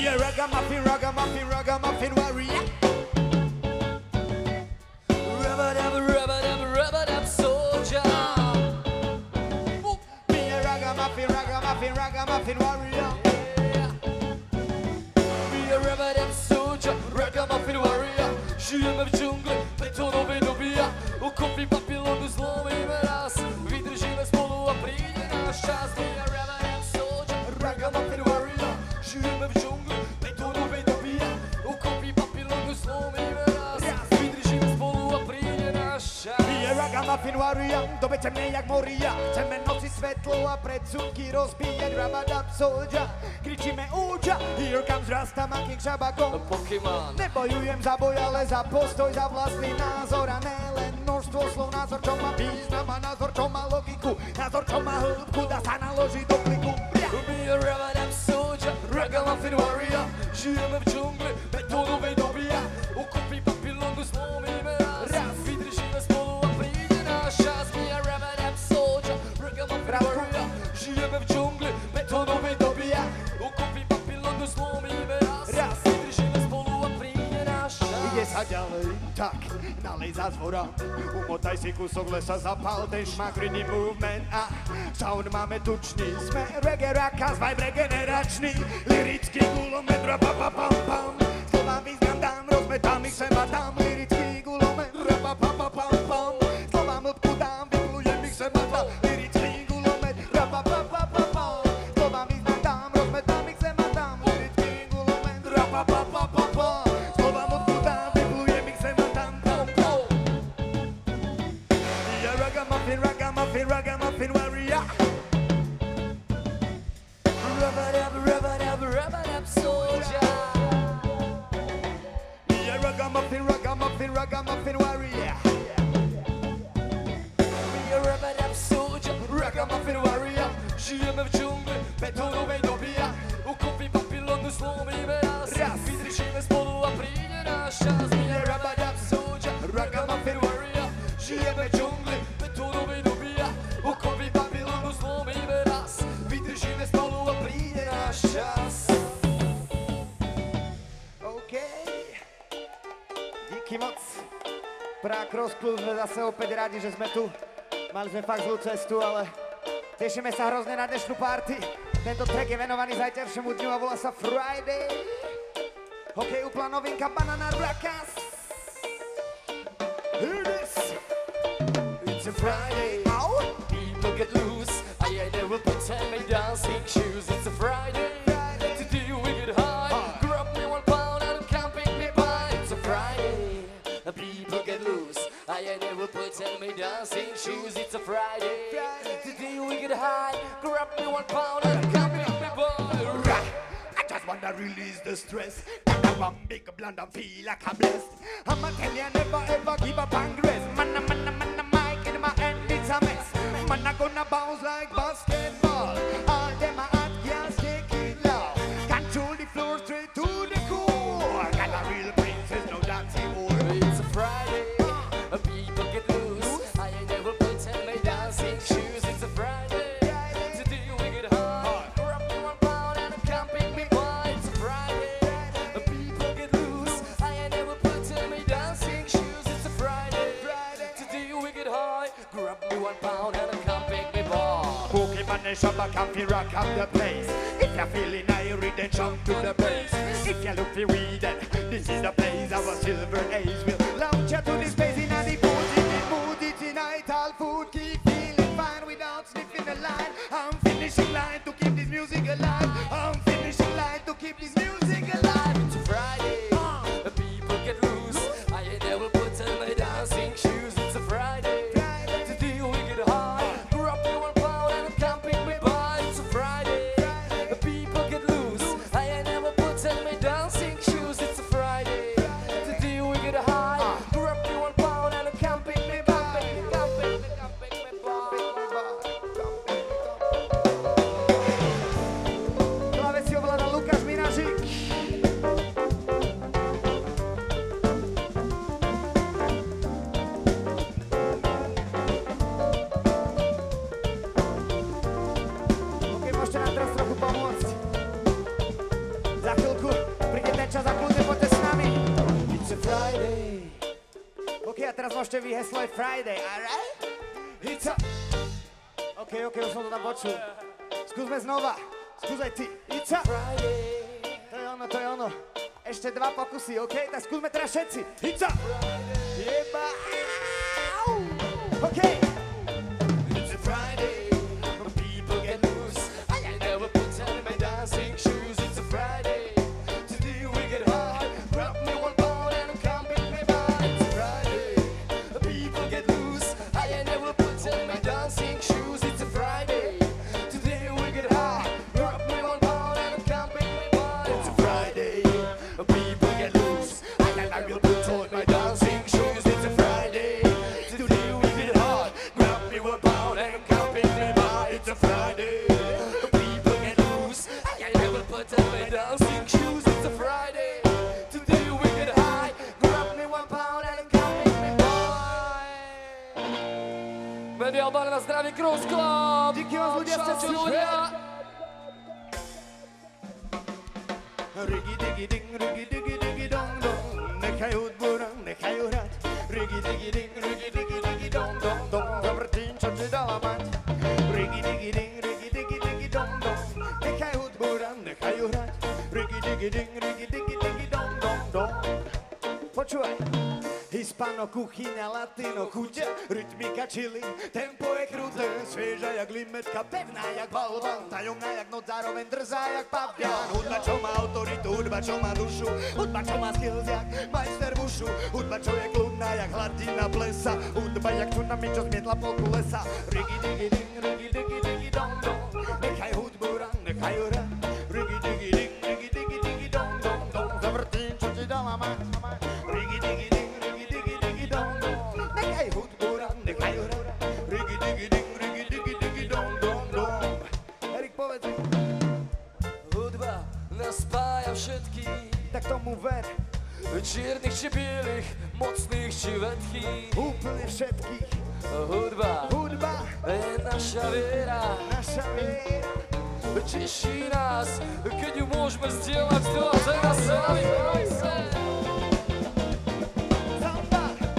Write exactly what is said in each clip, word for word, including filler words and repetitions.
Be a ragamuffin, ragamuffin, ragamuffin warrior. Rub-a-dub, rub-a-dub, rub-a-dub soldier. Be a ragamuffin, ragamuffin, ragamuffin warrior. Be a rub-a-dub soldier, ragamuffin warrior. Žijeme v džungli, betonovej dobíja. Ukopí papilonu, zlomíme nás. Vydržíme spolu a přijde náš čas. Be a rub-a-dub soldier, ragamuffin warrior. Žijeme v džungli, betonovej dobíja. Ukopí papilonu, zlomíme nás. Vydržíme spolu a přijde náš čas. Be a ragamuffin warrior, dobe temnej jak moria. Chceme noci svetlo a predsudky rozbíjať. Rub-a-dub soldier, kričíme úča. Here comes Rastamaking Shabakon. Pokémon. Nebojujem za boj, ale za postoj, za vlastný názor a ne len množstvo slov. Názor, čo má význam a názor, čo má logiku. Názor, čo má hĺbku, dá sa naložiť do kliku. Be a rub-a-dub soldier, ragamuffin warrior. Žijeme v džungli, betonovej dobíja. Ukopí papilonu, zlomíme nás. Vydržíme spolu a přijde náš čas. Be a rub-a-dub soldier, ragamuffin warrior. Žijeme v džungli, betonovej dobíja. Ukopí papilonu, zlomíme nás. Vydržíme spolu a přijde náš čas. Ide sa ďalej, tak nalej za zvora. Umotaj si kusok lesa, zapal ten šmakrinný movement a sound máme tučný. Sme reggae rakas, vibe regeneračný, lirický gulomet, rapa-pa-pam-pam. Slova význam dám, rozmetám ich sem a tam, lirický gulomet, rapa-pa-pa-pam-pam. Slova mlpku dám, vyplujem ich sem a tam, lirický gulomet, rapa-pa-pa-pam-pam. Slova význam dám, rozmetám ich sem a tam, lirický gulomet, rapa-pa-pa-pam-pam. Slova mlpku dám, vyplujem ich sem a tam, pom, pom. Be a ragamuffin, ragamuffin, ragamuffin warrior. Rub-a-dub, rub-a-dub, rub-a-dub soldier. Be a ragamuffin, ragamuffin, ragamuffin warrior. Be a rub-a-dub soldier, ragamuffin warrior. Žijeme v džungli, betonovej dobíja. Ukopí papilonu, zlomíme nás. Vydržíme spolu a přijde náš čas. Be a rub-a-dub soldier, ragamuffin warrior. Žijeme v džungli, betonovej dobíja. Ukopí papilonu, zlomíme nás. Vydržíme spolu a přijde náš čas. OK. Díky moc. Prague Cross Club, sme zase opäť rádi, že sme tu. Mali sme fakt zlú cestu, ale tešíme sa hrozne na dnešnú party. Tento track je venovaný zajteršiemu dňu a volá sa Friday. OK, úplná novinka Banana Rakas. Hear this. It's a Friday. Ow. People get loose. I ain't never pretend me dancing shoes. It's a Friday. Today we get high. Grab me one pound and come pick me by. It's a Friday. People get loose. I ain't never pretend me dancing shoes. It's a Friday. Today we get high. Grab me one pound and come pick me by. I just wanna release the stress. Take a one big blunt and feel like I'm blessed. I'ma tell you never ever give up and rest. Man, man, man, mic in my hand, it's a mess. Man, I gonna bounce like basketball. All them a hot girls take it low. Control the floor straight to the core. Got a real princess, no dancing whore. It's a Friday. People get loose. I ain't never pretend me dancing shoes. It's a Friday. Today we get high. Grab me one pound and come pick me by. It's a Friday. People get loose. I ain't never pretend me dancing shoes. It's a Friday. Today we get high. Grab me one pound and come pick me by. Pokemon and Shabba can feel rock up the place. If you're feeling irie, then jump to the bass. If you look for weed, then this is the place. Our silver age will launch you to the space in the positive mood. Tonight, all food keep feeling fine without sniffing the line. I'm finishing line to keep this music alive. I'm finishing line to keep this music alive. It's a Friday. People get loose. I ain't never pretend me dancing shoes. It's a Friday. Today we get high. Grab me one pound and come pick me by. It's a Friday. People get loose. I ain't never pretend me dancing shoes. It's a Friday. Today we get high. Grab me one pound and come pick me by. Come pick me, come pick me by. teraz môžete vy heslo je Friday, alright? It's a... OK, OK, už som to tam počul. Skúsme znova, skúsaj ty. It's a... Friday. To je ono, to je ono. Ešte dva pokusy, OK? Tak skúsme teraz všetci. It's a... Jeba... OK. It's a Friday, when people get loose. I never put on my dancing shoes. It's a Friday, today we get high. Grab me one pound and come pick me by. It's a Friday, people get loose. I never put on my dancing shoes. It's a Friday, today we get high. Grab me one pound and come pick me by. It's a Friday, people get loose. I never put on my dancing shoes. It's a Friday, today we get high. Grab me one pound and come pick me by. It's a Friday, people get loose. I never put on my dancing shoes. It's a Friday, today we get high. Grab me one pound and come pick me by. Bendy Albana na zdraví Cross Club. Díky vám ľudia, ste si ľudia. Rigi digi ding, rigi digi digi dong dong. Nechaj hudbu, nechaj ju hrať. Rigi digi ding, rigi digi digi dong dong dong. Zavrtím, čo ti dala mať. Rigi digi ding, rigi digi digi dong dong. Nechaj hudbu, nechaj ju hrať. Rigi digi ding, rigi digi digi dong dong dong. Počúvaj. Hispano, kuchyňa, latino, chute, rytmika, chili, tempo je kruté, svieža jak limetka, pevná jak balvan, tajomná jak noc, zároveň drzá jak pavian. Hudba, čo má autoritu, hudba, čo má dušu, hudba, čo má skills jak majster v ušu, hudba, čo je kľudná jak hladina plesa, hudba jak tsunami, čo zmietla polku lesa. Rigi, digi, ding, rigi, digi, digi, dong, dong, nechaj hudbu ran, nechaj ju ran. Rigi, digi, ding, rigi, digi, digi, dong, dong, dong, zavrtím, čo ti dala mať. Rigi, digi, ding, nechaj hudbu ran, nechaj ju ran. Rigi, digi, ding, rigi, digi, digi, dong, dong, dong. Erik, povedz mi. Hudba nás spája všetkých, Tak tomu ver, čiernych či bielých, mocných či vetkých. úplne všetkých. Hudba Hudba, je naša viera, naša viera. teší nás, keď ju môžeme zdieľať tu a teraz s nami. Samba.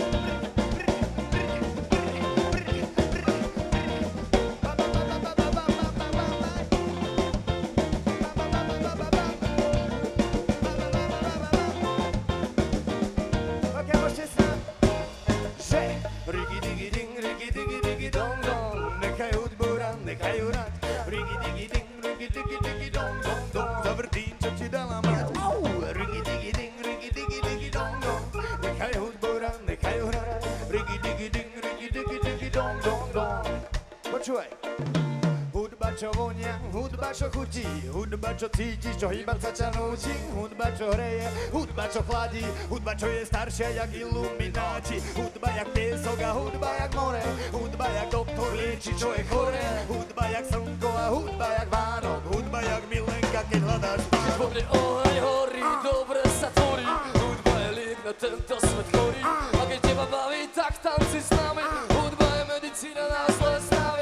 Ok, môžete sa, že rigi, digi, ding, rigi, digi, digi, dong, dong. Nechaj hudbu ran, nechaj ju ran. Rigi, digi, ding, rigi, digi, digi, dong, dong, dong. Zavrtím, čo ti dala mať. Au! Rigi, digi, ding, rigi, digi, digi, dong, dong. Nechaj hudbu ran, nechaj ju ran. Rigi, digi, ding, rigi, digi, digi, dong, dong, dong. Počúvaj. Hudba, čo vonia, hudba, čo chutí, hudba, čo cítiš, čo hýbať sa ťa núti, hudba, čo hreje, hudba, čo chladí, hudba, čo je staršia jak ilumináti, hudba jak piesok a hudba jak more, hudba jak doktor lieči, čo je chore, hudba jak slnko a hudba jak Vánok, hudba jak milenka, keď hľadáš pánok. Vo mne oheň horí, dobre sa tvorí, hudba je liek na tento svet chorý, a keď teba baví, tak tanci s nami, hudba je medicína na zlé stavy.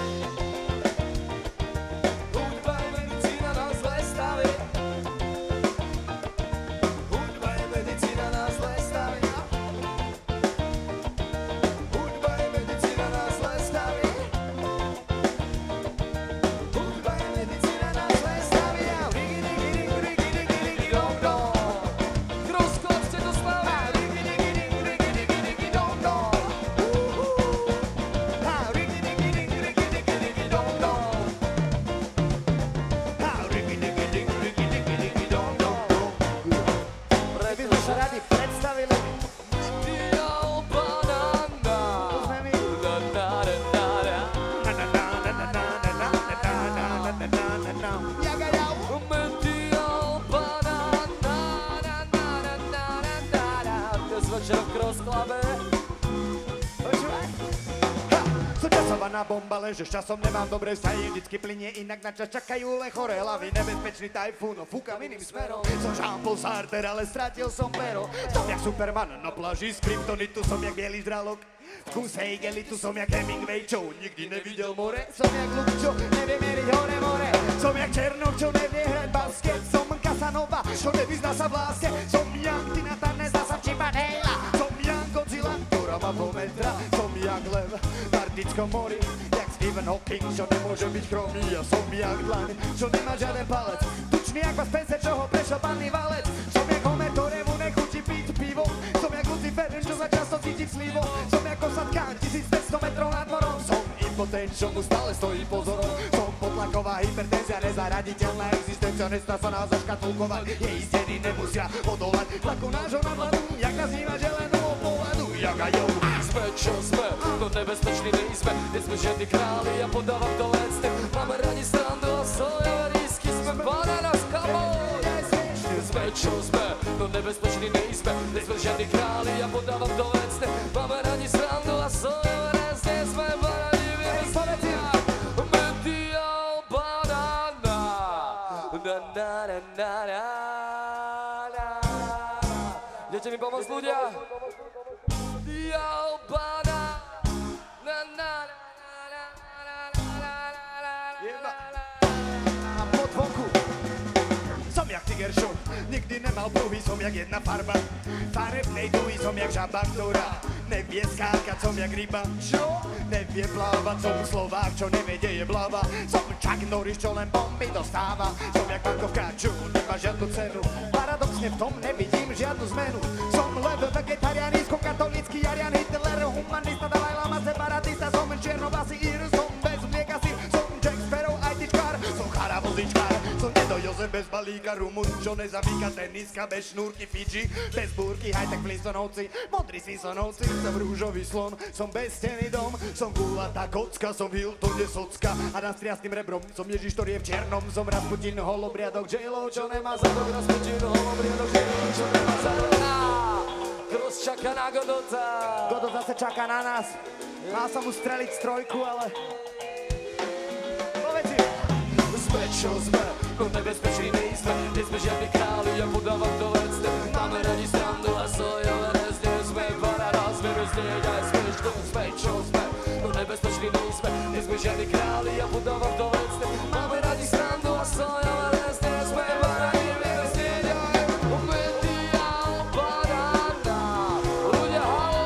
Bomba leže, s časom nemám dobré vzťahy, vždycky plynie inak, na čas čakajú len choré hlavy, nebezpečný tajfún, no fúkam iným smerom. Som Jean-Paul Sartre, ale stratil som pero. Som jak Superman na pláži z kryptonitu, som jak bielý žralok. V kúse igelitu som jak Hemingway, čo nikdy nevidel more. Som jak Luke, čo nevie meriť hore more. Som jak Černok, čo nevie hrať basket. Som Casanova, čo nevyzná sa v láske. Som Young Tina Turner, zdá sa v Chippendale. Som Young Godzilla, ktorá má Atlantickom mori, jak Stephen Hawking, čo nemôže byť chromý a som jak dlaň, čo nemá žiaden palec, tučný jak vás pence, čo ho prešiel panný valec. Som jak Homer, ktorému nechutí piť pivo, som jak Lucifer, čo sa často cíti slivo, som jak Kosatkán, tisícpäťsto metrov nad morom, som impotent, čo mu stále stojí pozorom, som potlaková hypertenzia, nezaraditeľná existencia, nestá sa nás zaškatulkovať, jej steny nemusia odolať tlaku nášho nadhľadu, jak nás vníma želenú pohľadu, jak aj jo. Sme, čo sme, no nebezpeční nejsme, nesme žiadni králi, ja podávam to lecne, máme radi srandu a sojové lístky, sme banana s kamou. Sme, čo sme, no nebezpeční nejsme, nesme žiadni králi, ja podávam to lecne, máme radi srandu a sojové lístky, sme banani vyrostenia. Medial banana, na na na na na na. Idete mi pomôcť ľudia? Medial banana, na na na na na na. A pod vonku som jak Tiger Show, nikdy nemal pruhy, som jak jedna farba. Farebnej duhy som jak žaba, ktorá nevie skákať, som jak ryba. Čo? Nevie plávať, som Slovák, čo nevie, kde je blava. Som Chuck Norris, čo len bomby dostáva. Som jak bankovka, čo nemá žiadnu cenu. Paradoxne v tom nevidím žiadnu zmenu. Som lev, vegetarián, katolícky Arian, Hitler, humanista, Dalaj Lama, separatista. Som čiernovlasý ír, som bez mlieka sír. Som Jack Sparrow, ajtičkár, som chara vozičkár. Som Dedo Jozef bez balíka, Rumun, čo nezabíka, teniska, bez šnúrky, Fidži, bez búrky, high-tech Flintstonovci, modrý Simpsonovci, som rúžový slon, som bez steny dom, som gulatá kocka, som Hiltone socka a nad striasným rebrom som Ježiš, ktorý je v černom, som Rasputin, holobriadok, J-Lo, čo nemá zadok, Rasputin, holobriadok, J-Lo, čo nemá zadok. Kto čaká na Godota? Godot zase čaká na nás, mal som mu streliť strojku, ale... Povedz im. Sme, čo sme, no nebezpeční nejsme, nesme žiadni králi, ja podávam to lecne, máme radi srandu a sojové rezne, sme banana, sme roznieť aj smiešne, sme, čo sme, no nebezpeční nejsme, nesme žiadni králi, ja podávam to lecne, máme radi srandu a sojové rezne, sme banani, my roznieť aj medial banana, ľudia halo!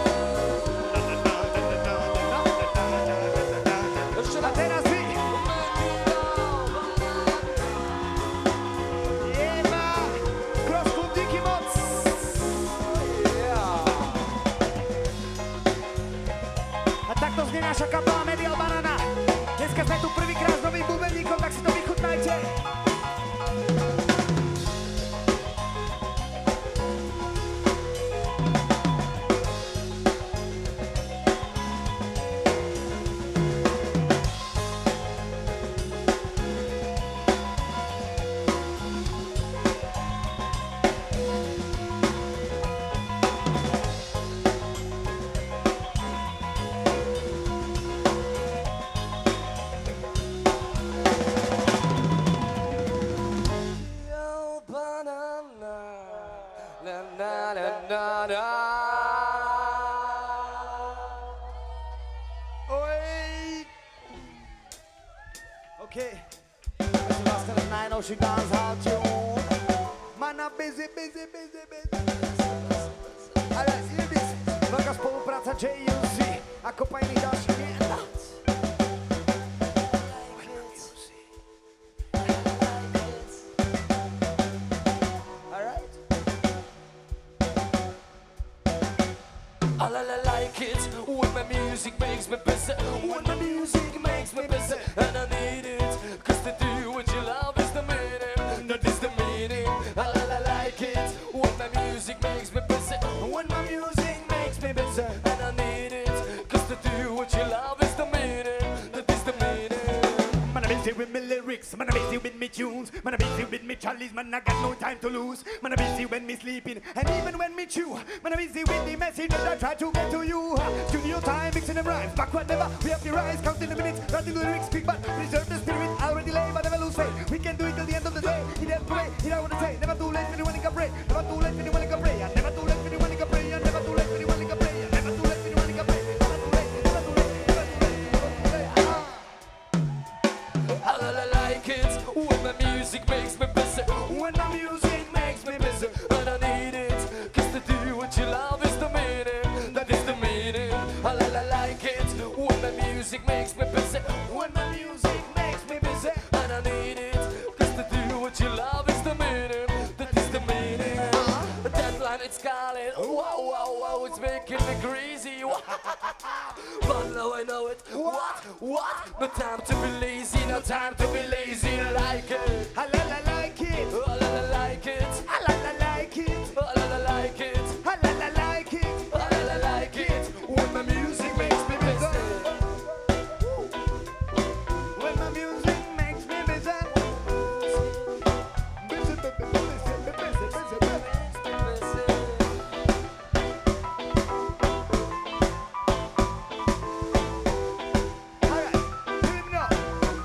A teraz vy! Takto znie naša kapela Medial Banana. Dneska sme tu prvýkrát s novým bubeníkom, tak si to vychutnajte. Okay, to je vlastne ten najnovší dancehall tune. Mana busy, busy, busy, busy. Ale je this veľká spolupráca J U C a kopa iných ďalších miest. I like it when my music makes me busy, when my music makes me busy, and I need it, cause to do what you love is the meaning, that is the meaning. I like it when my music makes me busy, when my music makes me busy, and I need it, cause to do what you love is the meaning, that is the meaning. Man, I'm busy with me lyrics, man, I'm busy with me tunes, man, I'm busy with me chalice, man, I got no time to lose. Man, I'm busy when me sleeping, and even when me chew. Man, I'm busy with the message that I try to get to you. Studio time, mixing them rhymes, backward never. We have the rise, counting the minutes, writing the lyrics, quick but preserve the spirit. Already late, but never lose faith. We can do it till the end of the day. In that way, you know what I say. Never too late when you want to pray. Never too late when you want to pray. Never too late when you want to pray. Never too late when you want to pray. Never too late when you want to pray. Never too late, never too late, never too late, never too late. I like it when my music makes me busy, When my music makes me busy, and I need it, cause to do what you love is the meaning, that is the meaning. I like it when my what you love is the meaning. That is the meaning. The deadline it's calling. Wow, wow, wow, it's making me crazy. But now I know it. What? What? No time to be lazy. No time to be lazy. I like it. I la la like it. I la la like it. I la la like it. I la la like it. I la la like it. I la la like it. When my music makes me busy. When my music makes me busy. Busy, busy, busy, busy, busy, busy. Alright, hear me now.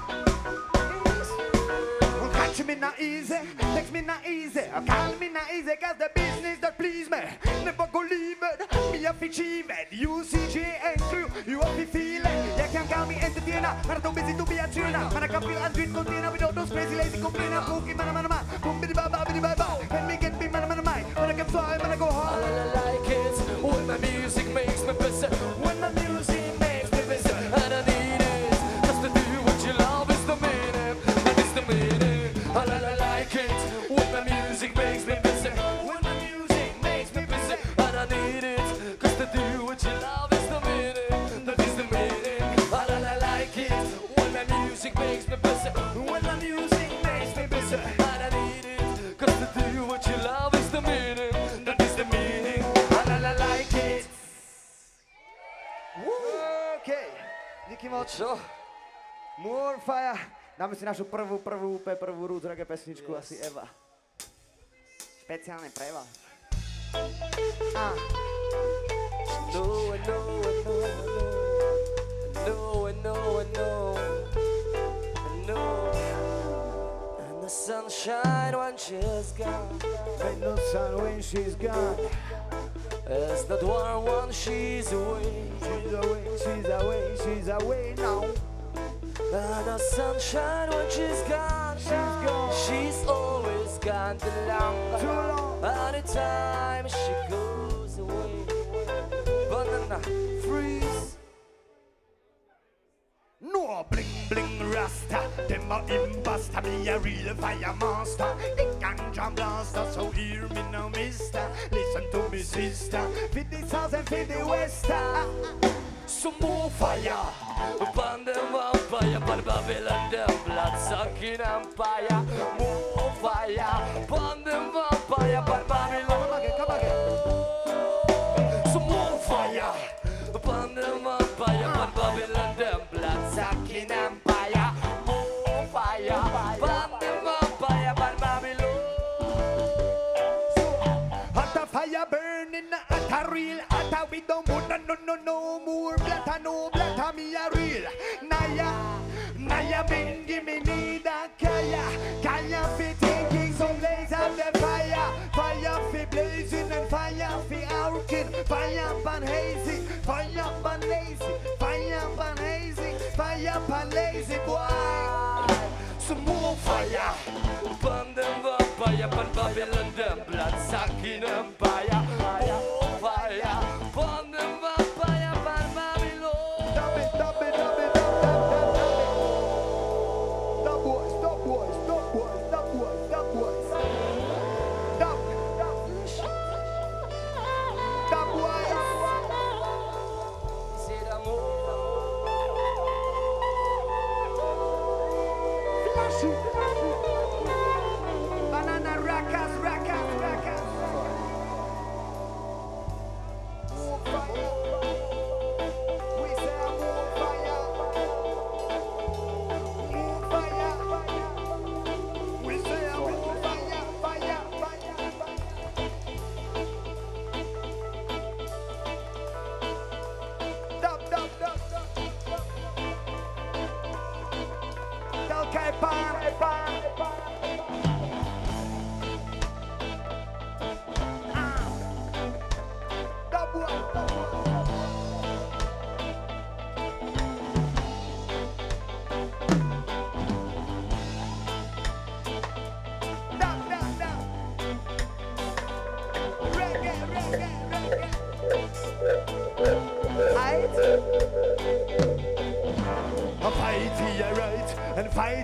Catch me not easy, text me not easy, call me not easy, cause the business that please me. Never go leave it, me have to achieve it. U C J and crew, you have to feel it. You can't call me entertainer, man, I'm too busy to be a tuner. Man, I can feel and drink container without those crazy lazy complainer. Cookie, man, man, man, boom, biddy, ba, ba, biddy, ba, ba. When me get me, man, man, man, when I can fly, man, I go I hard. la la like it. When my music makes me busy. When my music makes me busy. And I need it. Cause to do what you love is the meaning. That is the meaning. I la la like it. When my music makes me busy. When my music makes me busy. And I need it. Cause to do what you love is the meaning. That is the meaning. I la la like it. When my music makes me busy. When my music makes me busy. And I need it. Cause to do what you love is the meaning. That is the meaning. I la la like it. OK, díky moc. Co? More fire. Dáme si našu prvú, prvú, úplne prvú roots reggae pesničku, asi Eva. Špeciálne pre vás. A. No, I know, I know, I know, I know, I know, I know. And the sunshine when she's gone, Ain't no sun when she's gone. it's not warm when she's away. She's away, she's away, she's away now. And the sunshine when she's gone, She's gone. she's always gone too long. Too long. Anytime she goes away, banana freeze. No bling bling rasta, them a imposter, me a real fire monster. The ganja blaster, so hear me now, mister. Listen to me, sister. Fit the south and fit the west. Some more fire upon the vampire, but Babylon, them blood sucking empire. More fire upon the vampire, but Babylon. Come again, come again. Some more fire upon the vampire, but Babylon, them blood sucking empire. More fire upon the vampire, but Babylon. Hot a fire burning, hot a real, hot a we don't want no no no no more blatter, no blatter, me a real. Naya, Naya been give me need a kaya, kaya fi taking some blaze of the fire, fire fi blazing and fire fi arcing, fire pan hazy, fire pan lazy, fire pan hazy, fire pan lazy boy. Some more fire upon the vampire, but Babylon, them blood sucking empire. More fire upon the vampire, but Babylon. Dub it, dub it, dub it, dub, dub, dub, dub. Dub boys, dub boys, dub boys, dub boys, dub boys. Dub, dub, dub boys. Say the more. Flashy. Banana rackers, rackers, rackers.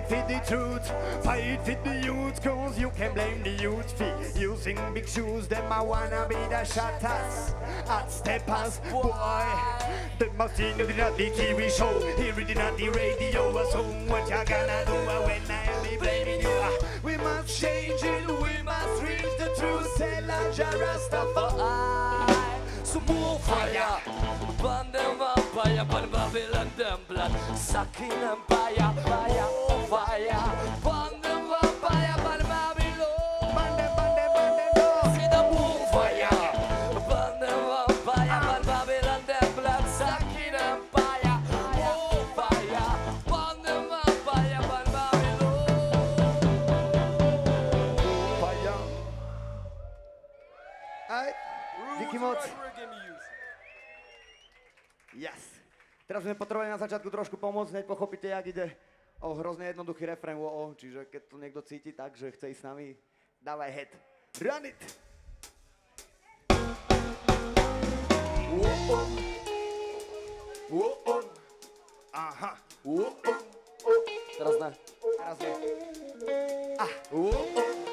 Fight for the truth, fight for the youth, cause you can blame the youth for using big shoes. Them I wanna be the shotters, at steppers, boy. Them I seen it in the T V show, hear it in the radio. So what you gonna do when I be blaming you? We must change it, we must reach the truth. Say la Rastafari. Some more fire, burn them up, fire, burn Babylon, them blood, sucking them fire, fire, fire, burn them up, fire, burn Babylon, Burn them, burn them, burn them down. see the more fire, burn them up, fire, burn Babylon, them blood, sucking them fire, more fire, burn them up, fire, burn Babylon. Fire. Aj, díky moc. Yes. Teraz sme potrebovali na začiatku trošku pomôcť, hneď pochopíte, jak ide o hrozne jednoduchý refrén, o, čiže keď to niekto cíti tak, že chce ísť s nami, dávaj head. Run it! Whoa, whoa, Aha, whoa, teraz ne. teraz je. Ah, Whoa,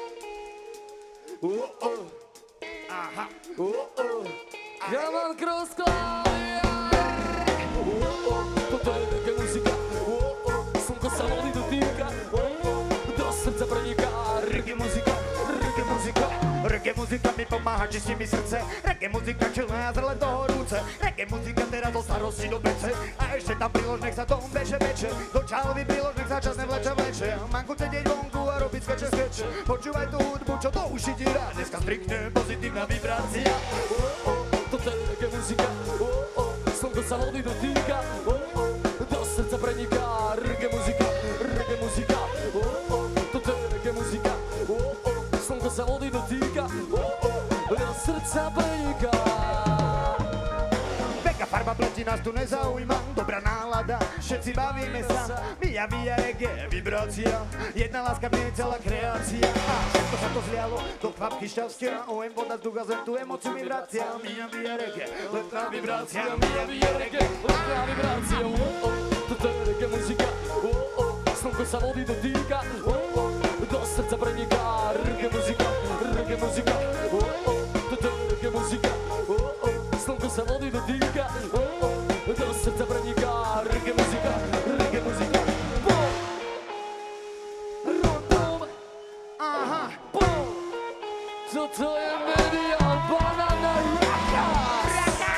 whoa, aha. whoa, come on, cross Claudia. Toto je reggae muzika, slnko sa vody dotýka, do srdca preniká reggae muzika, reggae muzika. Reggae muzika mi pomáha, čistí mi srdce. Reggae muzika čilné a zrele do horúce. Reggae muzika teraz do starosti do pece. A ešte tam prilož, nech sa tom beče, beče. Do čálvy prilož, nech sa čas nevleče, vleče. Mám chuť sedieť vonku a robiť skeče, skeče. Počúvaj tú hudbu, čo do uši ti dá. Dneska striktne pozitívna vibrácia. Toto je reggae muzika, slnko sa vody dotýka, do srdca preniká reggae muzika, reggae muzika. Toto je reggae muzika, slnko sa vody dotýka, do srdca preniká. Veka farba pleti nás tu nezaujíma. Dobrá nálada, všetci bavíme sa. Via, via, reggae, vibrácia. Jedna láska v nej celá kreácia. A všetko sa to zlialo do kvapky šťastia. Oem voda z ducha zem, tu emociu mi vracia. Via, via, reggae, letná vibrácia. Via, via, reggae, Letná vibrácia, toto je reggae muzika, slnko sa vody dotýka, do srdca preniká reggae muzika, reggae muzika. Toto je reggae muzika, slnko sa vody dotýka, do srdca preniká reggae muzika, reggae muzika. Boom! Rundum! aha. Boom! Toto je Median Banana Rakas!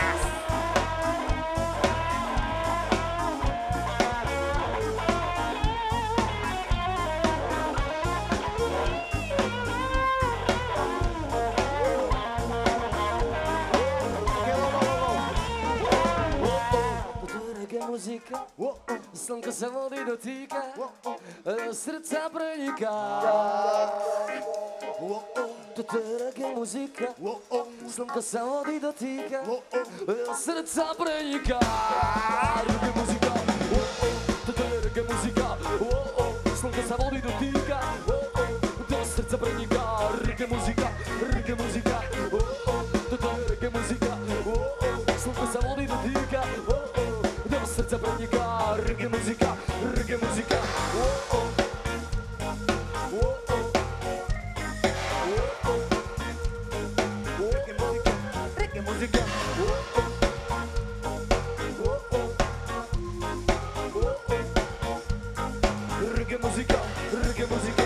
Muzika, slnko sa vody dotýka, do srdca preniká. Toto je reggae muzika, slnko sa vody dotýka, do srdca preniká. Reggae muzika, toto je reggae muzika, slnko sa vody dotýka, do srdca preniká. Reggae muzika, reggae muzika, toto je reggae muzika, slnko sa vody dotýka, do srdca preniká. Reggae muzika, reggae muzika. Reggae muzika. Reggae muzika, reggae muzika.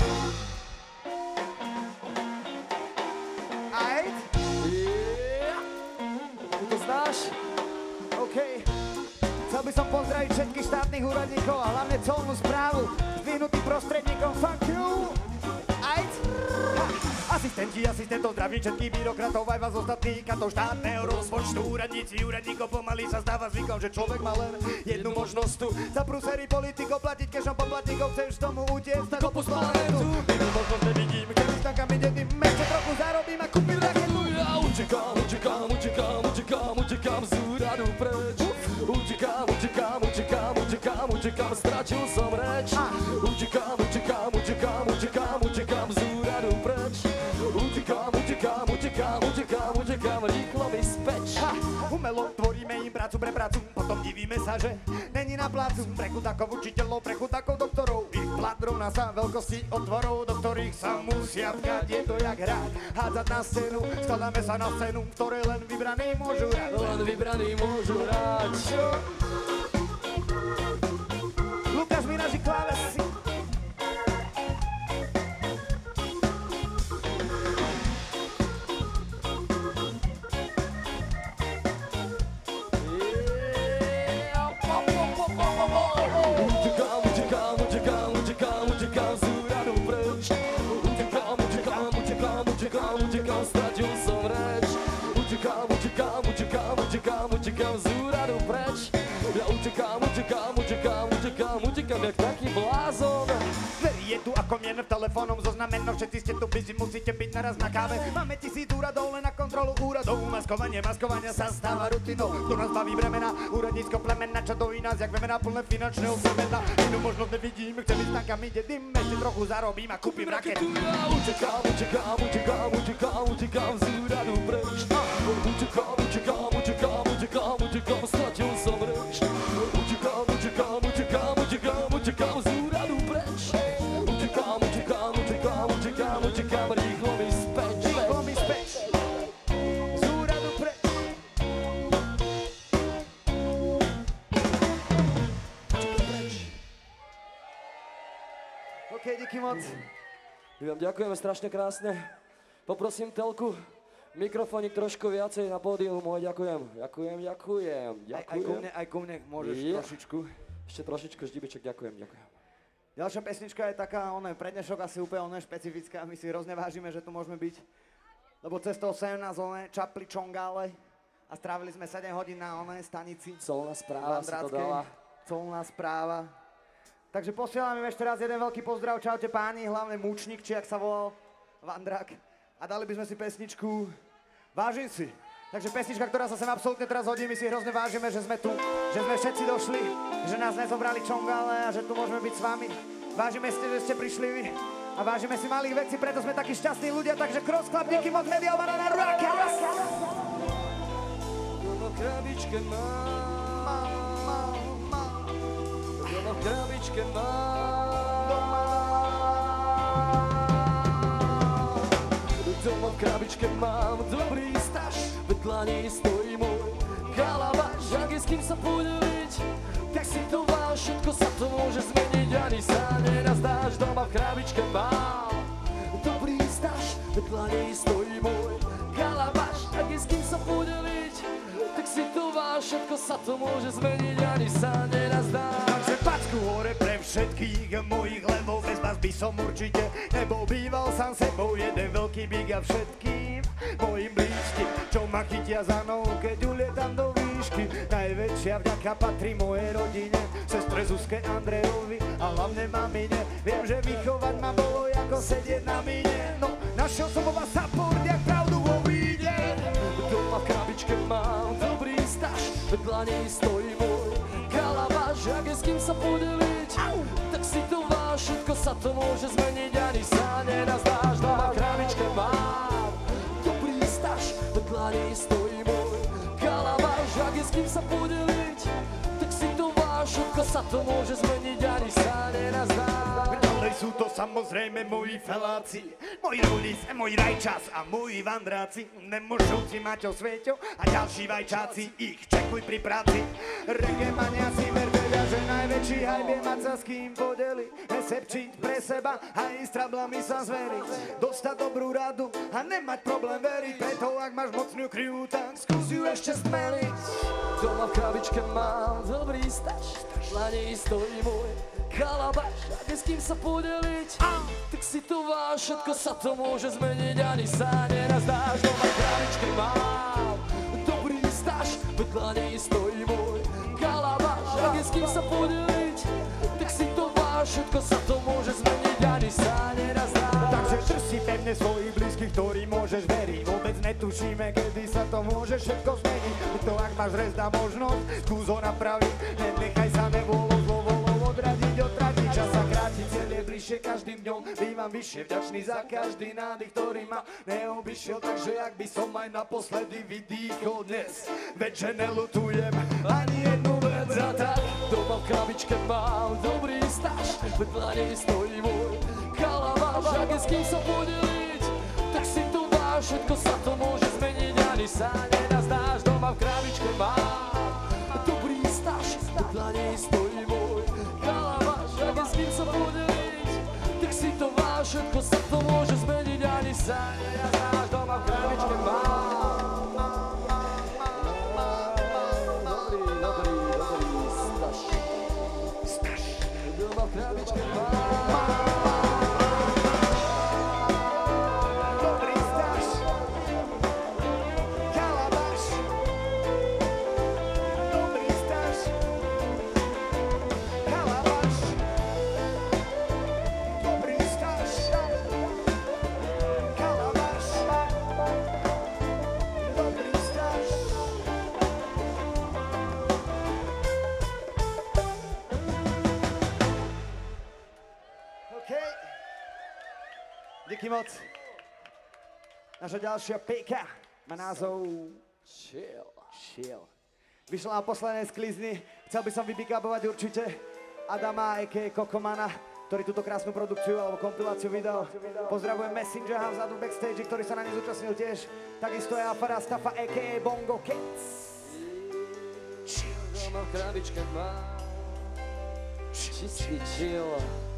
Ajt, Yeah. Ty to znáš? OK. Chcel by som pozdraviť všetkých štátnych úradníkov a hlavne colnú správu. Zdvihnutým prostredníkom, fuck you. Ajt. Ha. Asistenti, asistentov, zdravím všetkých byrokratov, aj vás ostatných katov štátneho rozpočtu. Úradníci, úradníkov, pomaly sa stáva zvykom, že človek má len jednu možnosť tu. Za prúsery politikov platiť kešom poplatníkov, chceš tomu utiecť na kopu z planetu. Inú možnosť nevidím, keby s tankami dedným ešte trochu zarobím a kúpim raketu. Ja utekám, utekám, utekám, utekám, utekám z úradu preč. Utekám, utekám, utekám, utekám, utekám, stratil som reč. Utekám, utekám, utekám, utekám, utekám z úradu preč. Utekám, utekám, utekám, utekám, utekám, rýchlo mi späť. Ha, umelo tvoríme im prácu pre prácu, potom divíme sa, že není na plácu. Pre chudákov učiteľov, pre chudákov doktorov, ich Plat rovná sa veľkosti otvorov, do ktorých sa musia vkať. Je to jak hrať, hádzať na scénu, skladáme sa na scénu, v ktorej len vybraní môžu hrať. Len vybraní môžu hrať. Lukáš mi naži klávesy. Stratil som reč. Utekám, utekám, utekám, utekám, utekám z úradu preč. Ja utekám, utekám, utekám, utekám, utekám jak taký blázon. Je tu ako mien v telefónom zoznameno, všetci ste tu busy, musíte byť naraz na káve. Máme tisíc úradov len na kontrolu úradov. Maskovanie, maskovania sa stáva rutinou. Tu nás baví bremena, úradnícko plemena, čo dojí nás jak vemena plné finančného semena. Inú možnosť nevidím, chcem ísť tam, kam ide dym, ešte trochu zarobím a kúpim raketu. Ja utekám, utekám, utekám, utekám, utekám z úradu preč. Utekám, utekám, utekám, utekám, utekám, stratil som reč. Utekám, utekám, utekám, utekám, utekám z úradu preč. Utekám, utekám, utekám, utekám, utekám, rýchlo mi späť. Rýchlo mi späť. Z úradu preč. OK, díky moc. My vám ďakujeme strašne krásne. Poprosím telku, mikrofónik trošku viacej na pódium. Môj ďakujem, ďakujem, ďakujem, ďakujem. Aj, aj ku mne, aj ku mne môžeš Je. trošičku. Ešte trošičku ždibiček, ďakujem, ďakujem. Ďalšia pesnička je taká, ona je prednešok asi úplne ona je špecifická. My si hrozne vážime, že tu môžeme byť. Lebo cestou sem nás one čapli čongále a strávili sme sedem hodín na onej stanici. Colná správa sa to dala. Colná správa. Takže posielame ešte raz jeden veľký pozdrav. Čaute páni, hlavne Múčnik, či jak sa volal, Vandrak. A dali by sme si pesničku Vážim si. Takže pesnička, ktorá sa sem absolútne teraz hodí, my si hrozne vážime, že sme tu, že sme všetci došli, že nás nezobrali čongále a že tu môžeme byť s vami. Vážime si, že ste prišli vy a vážime si malých vecí, preto sme takí šťastní ľudia, takže cross club, díky moc, Medial Banana Rockers! Doma v krabičke mám, doma v krabičke mám, doma v krabičke mám dobrý staž, v dlani stojí môj kalabaš, ak je s kým sa podeliť, tak si to váš, všetko sa to môže zmeniť, ani sa nenazdáš. Doma v krabičke mám dobrý staž, v dlani stojí môj kalabaš, ak je s kým sa podeliť, tak si to váš, všetko sa to môže zmeniť, ani sa nenazdáš. Takže packu hore pre všetkých mojich, lebo bez vás by som určite nebol, býval sám sebou jeden veľký big a všetkým mojim blízkym, čo ma chytia za nohu, keď ulietam do výšky. Najväčšia vďaka patrí mojej rodine, sestre Zuzke, Andrejovi a hlavne mamine. Viem, že vychovať ma bolo ako sedieť na míne, no našiel som vo vás support, jak pravdu vo víde. Doma v krabičke mám dobrý staž, v dlani stojí môj kalabaš, ak je s kým sa podeliť, tak si to váš, všetko sa to môže zmeniť, ani sa nenazdáš. Doma v krabičke mám dobrý staž, v dlani stojí môj kalabaš, ak je s kým sa podeliť, tak si to váš, všetko sa to môže zmeniť, ani sa nenazdáš. Ďalej sú to samozrejme moji feláci, moji Rudis, môj Rajčas a moji Vandráci, nemôžúci Maťo, Sveťo a ďalší vajčáci, ich čekuj pri práci. Reggae maniaci, verte, že najväčší hype je mať sa s kým podeliť, nesepčiť pre seba a ísť trablami sa zveriť, dostať dobrú radu a nemať problém veriť, preto ak máš mocnú kriu, tak skús ju ešte stmeliť. Doma v krabičke mám dobrý staž, na nej stojí môj kalabaš, ak je s kým sa podeliť, tak si to váš, všetko sa to môže zmeniť, ani sa nenazdáš. Doma v krabičke mám dobrý staž, v dlani stojí môj kalabaš, ak je s kým sa podeliť, tak si to váš, všetko sa to môže zmeniť, ani sa nenazdáš. Takže drž si pevne svojich blízkych, ktorým môžeš veriť, vôbec netušíme, kedy sa to môže všetko zmeniť. To ak máš rez na možnosť, skús ho napraviť, nenechaj sa nevôľou zlovolou odradiť, otratiť, čas sa kráti, cieľ je bližšie každým dňom, bývam vyššie vďačný za každý nádych, ktorý ma neobyšiel, takže ak by som aj naposledy vydýchol dnes, veď že nelutujem ani jednu vec. A tak doma v krabičke mám dobrý staž, vedľa nej stojí môj kalamáš. Ak je s kým sa podeliť, tak si to dáš, všetko sa to môže zmeniť, ani sa nenazdáš. Doma v krabičke mám dobrý staž, vedľa nej stojí môj kalamáš. Ak je s kým sa podeliť, tak si to váš, všetko sa to môže zmeniť, ani sa nenazdáš. Doma v krabičke mám krabičke mám. Dobrý staž, kalabaš. Dobrý staž, kalabaš. Dobrý staž, kalabaš. Dobrý staž. OK. Díky moc. Naša ďalšia pejka má názov Chill. Chill. Vyšla na poslednej sklizny. Chcel by som vybikabovať určite Adama, a ká a. Kokomana, ktorý túto krásnu produkciu alebo kompiláciu vydal. Pozdravujem Messenger House vzadu backstage, ktorý sa na nej zúčastnil tiež. Takisto je Alfa Rastafa, a ká a. Bongo Cats. Chill, Doma v krabičke mám čistý chill.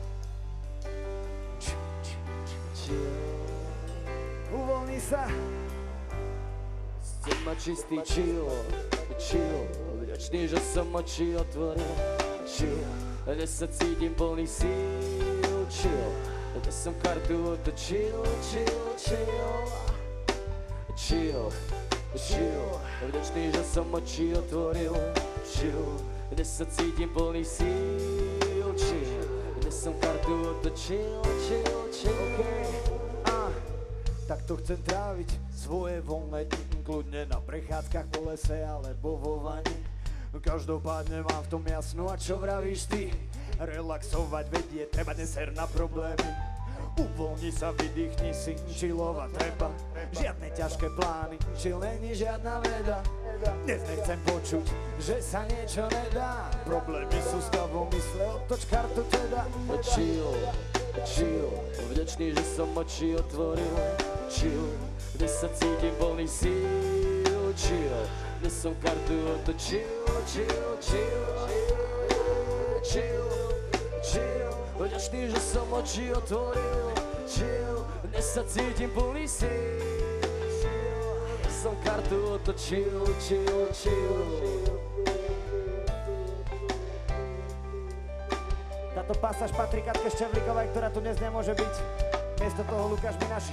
Uvoľni sa. Chcem mať čistý chill, chill. Vďačný, že som oči otvoril, chill. Dnes sa cítim plný síl, chill. Dnes som kartu otočil, chill, chill. Chill, chill. Vďačný, že som oči otvoril, chill. Dnes sa cítim plný síl, chill. Dnes som kartu otočil, chill, chill. Okay. Ah, tak to chcem tráviť svoje voľné dni, kľudne na prechádzkach po lese alebo vo vani. Každopádne mám v tom jasno, a čo vravíš ty? Relaxovať vedie, treba neser na problémy. Uvoľni sa, vydýchni si, chillovať treba. Žiadne ťažké plány, chill není žiadna veda. Dnes nechcem počuť, že sa niečo nedá. Problémy sú stavou mysle, otoč kartu teda. Chill, chill. Vďačný, že som oči otvoril, chill. Dnes sa cítim plný síl, chill. Dnes som kartu otočil, chill, chill. Chill, chill. Vďačný, že som oči otvoril, chill. Dnes sa cítim plný síl. Dnes som kartu otočil, chill, chill. Táto pasáž patrí Katke Ščevlíkovej, ktorá tu dnes nemôže byť. Miesto toho Lukáš Minaši.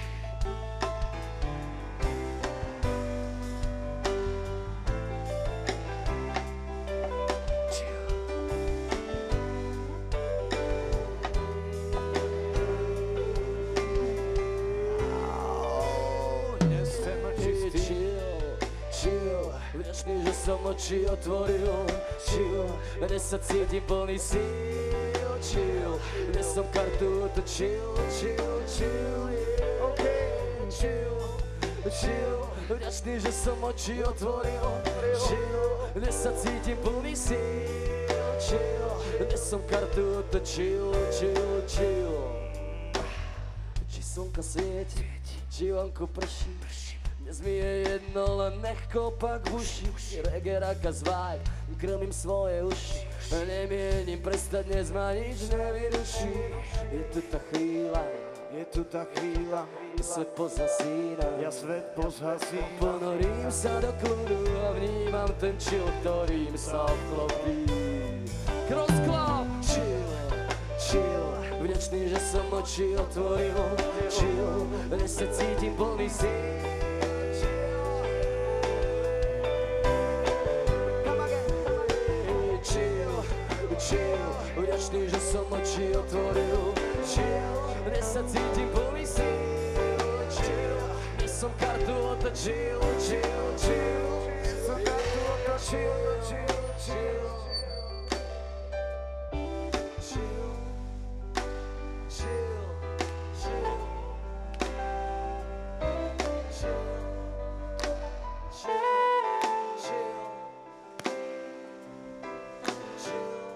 Vďačný, že som oči otvoril, chill. Dnes sa cítim plný síl, chill. Dnes som kartu otočil, chill, chill, yeah. OK, chill, chill. Vďačný, že som oči otvoril, chill. Dnes sa cítim plný síl, chill. Dnes som kartu otočil, chill, chill. Či slnko svieti, či vonku prší, dnes mi je jedno, len nech kopak v uši. Reggae, rakas, vibe, krmím svoje uši. Nemienim prestať, dnes ma nič nevyruší. Je tu tá chvíľa, Je tu tá chvíľa, svet pozhasína. ja svet pozhasím. Ponorím sa do kľudu a vnímam ten chill, ktorým sa obklopí. Cross club, chill, chill. Vďačný, že som oči otvoril, chill. Dnes sa cítim plný síl. Vďačný, že som oči otvoril, chill. Dnes sa cítim plný síl, chill. Dnes som kartu otočil, chill, chill. Dnes som kartu otočil, chill, chill. Chill, chill, chill. Chill, chill, chill. Chill.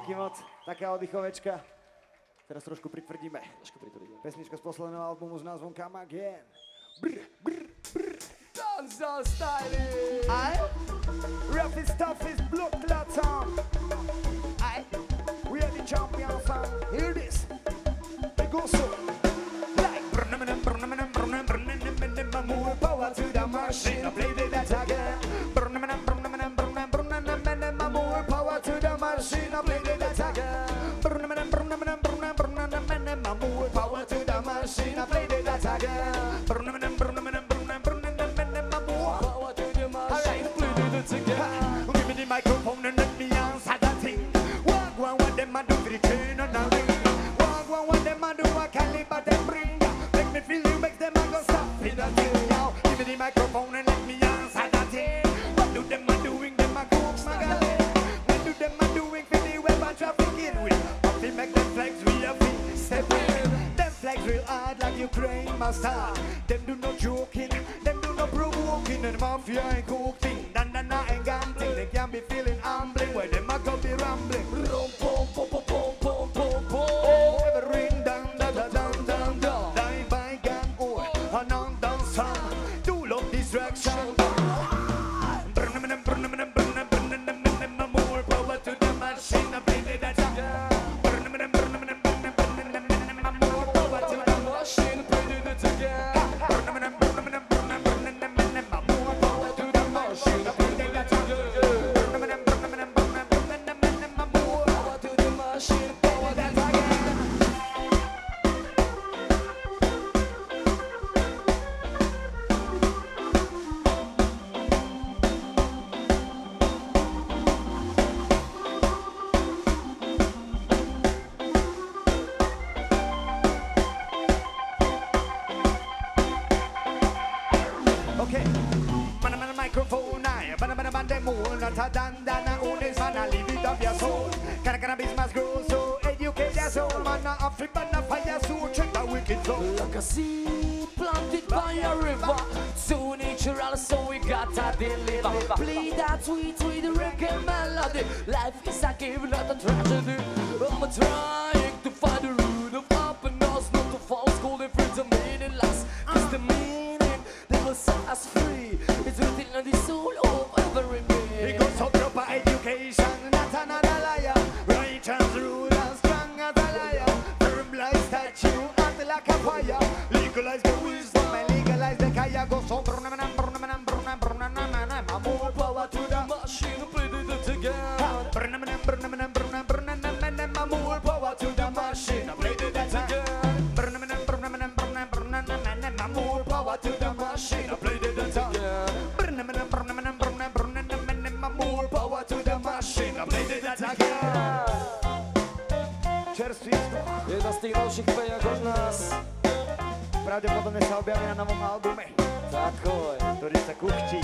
Díky moc, taká oddychovečka. Teraz trošku pritvrdíme. Trošku pritvrdíme. Pesnička z posledného albumu s názvom Come Again. Brr, brr, brr. Dancehall styling. Aye. Rough is tough is blood clot song. Aye. We are the champion song. Hear this. It goes so. Like more power to the machine. I play that again. More power to the machine. I play that again. More power to the machine. I play that again. Give me the microphone and let me answer that thing. Walk one, what them a do for the chain and the ring. Walk one, what them a do, a caliber them bring. Make me feel you, make them a go stop in the thing. Now, give me the microphone and let me answer that thing. What do them a doing, them a cook magazine. What do them a doing for the weapon trafficking with? What we make them flags, we have to step in. Them flags real hard like Ukraine must have. Them do no joking, them do no provoking. And mafia ain't cooking. Dandana ain't ganting, they can't be feeling humbling. Where them a go be rambling. Rum pum pum pum pum pum pum pum. Oh, ever ring down da da down down down. Die by gun or a non down sound. Do love distraction. Burn them and burn them and burn them burn them burn them more power to the machine. I play that again. Burn them and burn them and burn them burn them burn them more power to the machine. I play that again. Burn them and burn them and burn them burn them burn them more power to the machine. I play that again. Burn them and burn them and burn them burn them burn them more power to the machine. Power that again. Okay, man, man, microphone, I, man, man, man, them all, not a dandana, owners, man, I live it up your soul. Can cannabis must grow, so educate your soul, man, a African, a fire, so check the wicked soul. Like a seed planted by a river, so natural, so we gotta deliver. Play that sweet, sweet reggae melody. Life is a game, not a tragedy. I'm trying to find the root of happiness, not to false gold and freedom meaningless. It's the meaning that will set us free. It's written on the soul of every man. Because of proper education, not another liar. Righteous rule and strong as a liar. Firm like statue, hot like a fire. Legalize the wisdom and legalize the kaya. Go so burn them and burn them and burn them burn them and more power to the Machine play it again. burn them and burn them and burn them burn them and more power to the machine. Play that again. Burn them and burn them and burn them burn them and more power to the machine. Play that again. Burn them and burn them and burn them burn them and more power to the machine. Play that again. Čerstvý vzduch. Jedna z tých novších pejak od nás. Pravdepodobne sa objaví na novom albume, Takoj. ktorý sa kuchtí.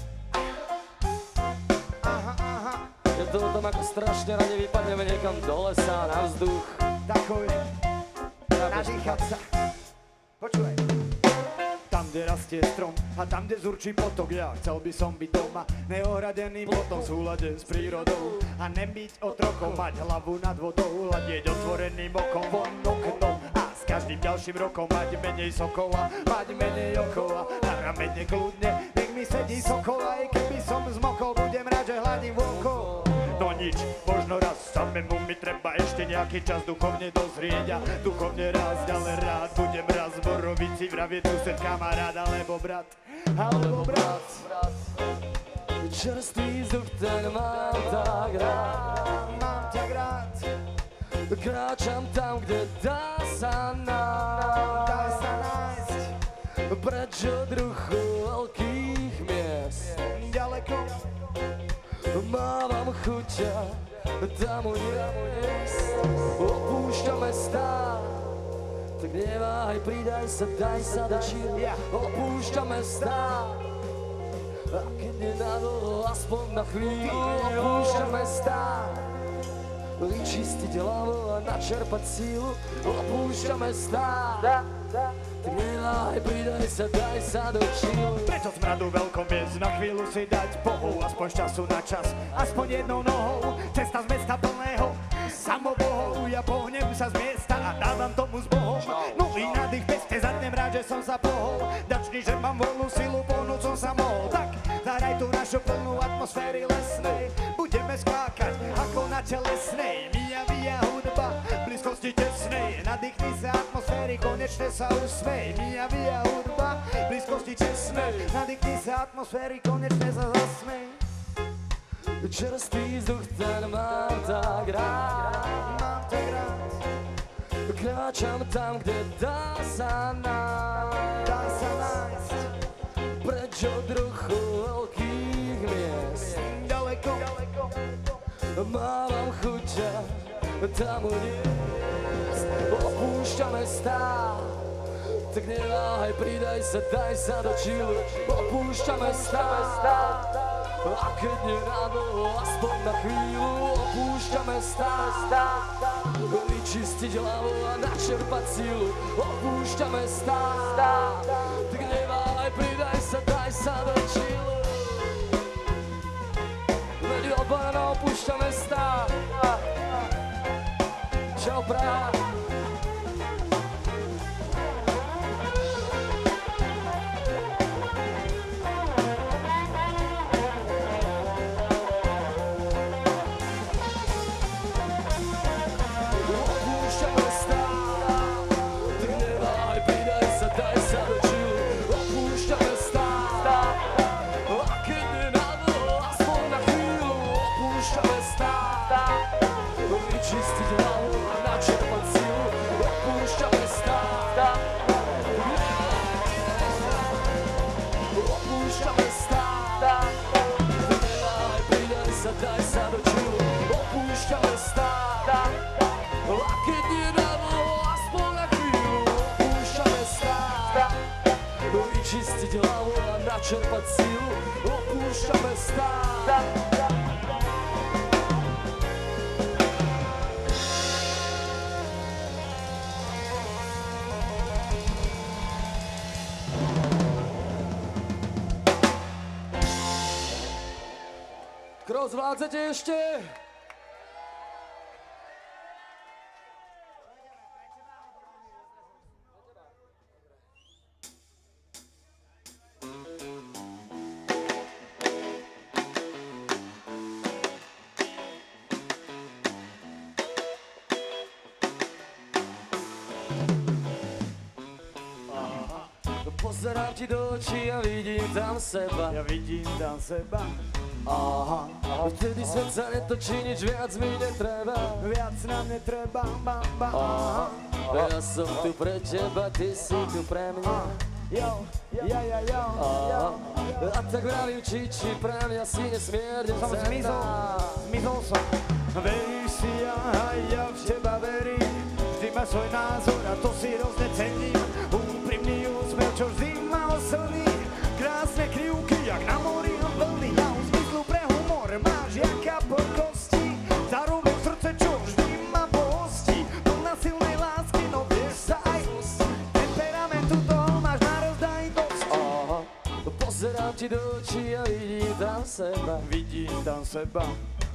Aha, aha, Je to o tom, ako strašne radi vypadneme niekam do lesa, na vzduch. takový. Nadýchať sa. Počúvaj. Tam, kde rastie strom a tam, kde zurčí potok, ja chcel by som byť doma, neohradený potom v súlade s prírodou a nebyť otrokom, mať hlavu nad vodou, hľadieť otvoreným okom von oknom a s každým ďalším rokom mať menej sokov a mať menej okov a na ramene kľudne, nech mi sedí sokol, aj keby som zmokol, budem rád, že hladím vôkol. No nič, možno raz samému mi treba ešte nejaký čas duchovne dozrieť a duchovne rásť, ale rád budem raz v Borovici vravieť sused kamarát alebo brat, alebo brat. Čerstvý vzduch, ten mám tak rád. Mám ťa rád, Kráčam tam, kde dá sa nájsť. daj sa nájsť, Preč od ruchu veľkých miest. ďaleko, Mávam chuťa tam uniesť. Opúšťam mestá, tak neváhaj, pridaj sa, daj sa do číl. Opúšťam mestá, a keď nie nadlho, aspoň na chvíľu. Opúšťam mestá, vyčistiť hlavu a načerpať sílu. Opúšťam mestá, tak neváhaj, pridaj sa, daj sa do číl. preto smradu veľkom viesť, na chvíľu si dať Bohu, aspoň z času na čas, aspoň jednou nohou, cesta z mesta plného samobohou, ja pohnem sa z miesta a dávam tomu s Bohom. No i na tých peste zadnem rád, že som sa pohol, dačný, že mám voľnú silu, pohnúť som sa mohol. Tak zahraj tú našu plnú atmosféry lesnej, budeme skákať ako na telesnej. Mia via hudba, blízkosti tesnej, nadýchni sa atmosféry, konečne sa usmej. Mia via hudba, blízkosti tesnej, nadýchni sa atmosféry, konečne sa zasmej. Čerstvý vzduch, ten mám tak rád, mám tak rád. Kráčam tam, kde dá sa nájsť, dá sa nájsť. Preč od ruchu veľkých miest. Ďaleko, ďaleko. Mávam chuť tam uniesť. Opúšťame stát, tak neváhaj, pridaj sa, daj sa do čilu. Opúšťame stát, a keď nie nadlho, aspoň na chvíľu. Opúšťame stát, vyčistiť hlavu a načerpať sílu. Opúšťame stát, tak neváhaj, pridaj sa, daj sa do čilu. Veď obaja opúšťame stát. Čau Praha. Daj sa do čilu, opúšťame stát. A keď nie nadlho, aspoň na chvíľu. Opúšťame stát, vyčistiť hlavu a načerpať sílu. Opúšťame stát. Kto zvládzete ešte? Pozerám ti do očí a vidím tam seba. Ja vidím tam seba. Aha, aha. Vtedy svet sa netočí, nič viac mi netreba. Viac nám netreba, ba, ba, aha. Ja som tu pre teba, ty si tu pre mňa. Jo, ja, ja, jo, jo. A tak vravím, či, či pre mňa si nesmierne som cenná. zmizol, zmizol som. Veríš si, ja, aj ja v teba verím. Vždy má svoj názor a to si rozne cením. Úprimný úsmev, čo vždy ma oslní. Krásne krivky, jak na mori vlny. Ja už zmyslu pre humor máš jaká podkosti. Zároveň srdce, čo vždy ma pohostí. Plná silnej lásky, no vieš sa aj temperamentu toho máš na rozdaj dosť. Aha, pozerám ti do očí a vidím tam seba. Vidím tam seba.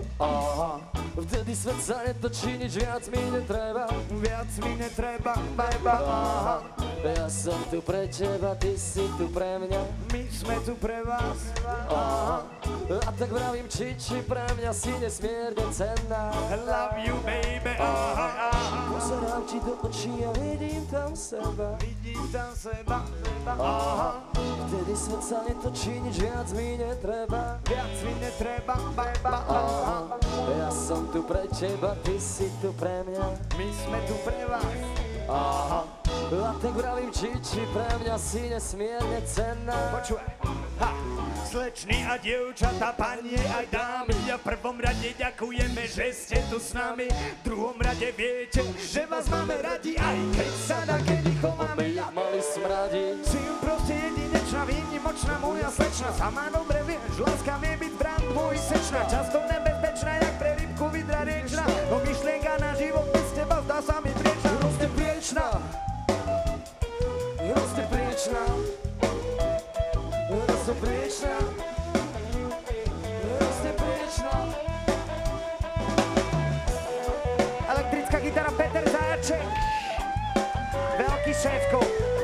Aha, vtedy svet sa netočí, nič viac mi netreba. Viac mi netreba, beba. Aha. Ja som tu pre teba, ty si tu pre mňa. My sme tu pre vás. Aha. A tak vravím, či, či pre mňa si nesmierne cenná. Love you, baby. Aha, aha. Pozerám ti do očí a vidím tam seba. Vidím tam seba. Aha. Vtedy svet sa netočí, nič viac mi netreba. Viac mi netreba, beba. Aha. Ja som tu pre teba, ty si tu pre mňa. My sme tu pre vás. Aha. A tak vravím, či, či pre mňa si nesmierne cenná. Počúvaj. Ha. Slečny a dievčatá, panie aj dámy, a v prvom rade ďakujeme, že ste tu s nami. V druhom rade viete, že vás máme radi, aj keď sa na kedy chováme. Ja mali smradi. Si proste jedinečná, výnimočná moja slečna. Sama dobre vieš, láska vie byť bran tvoj sečna. Často nebezpečná, jak pre rybku vidra riečna. No myšlienka na život bez teba zdá sa mi priečna. Hrozne priečna. Hrozne priečna. Hrozne priečna. Hrozne priečna. Vašek, veľký šéfko.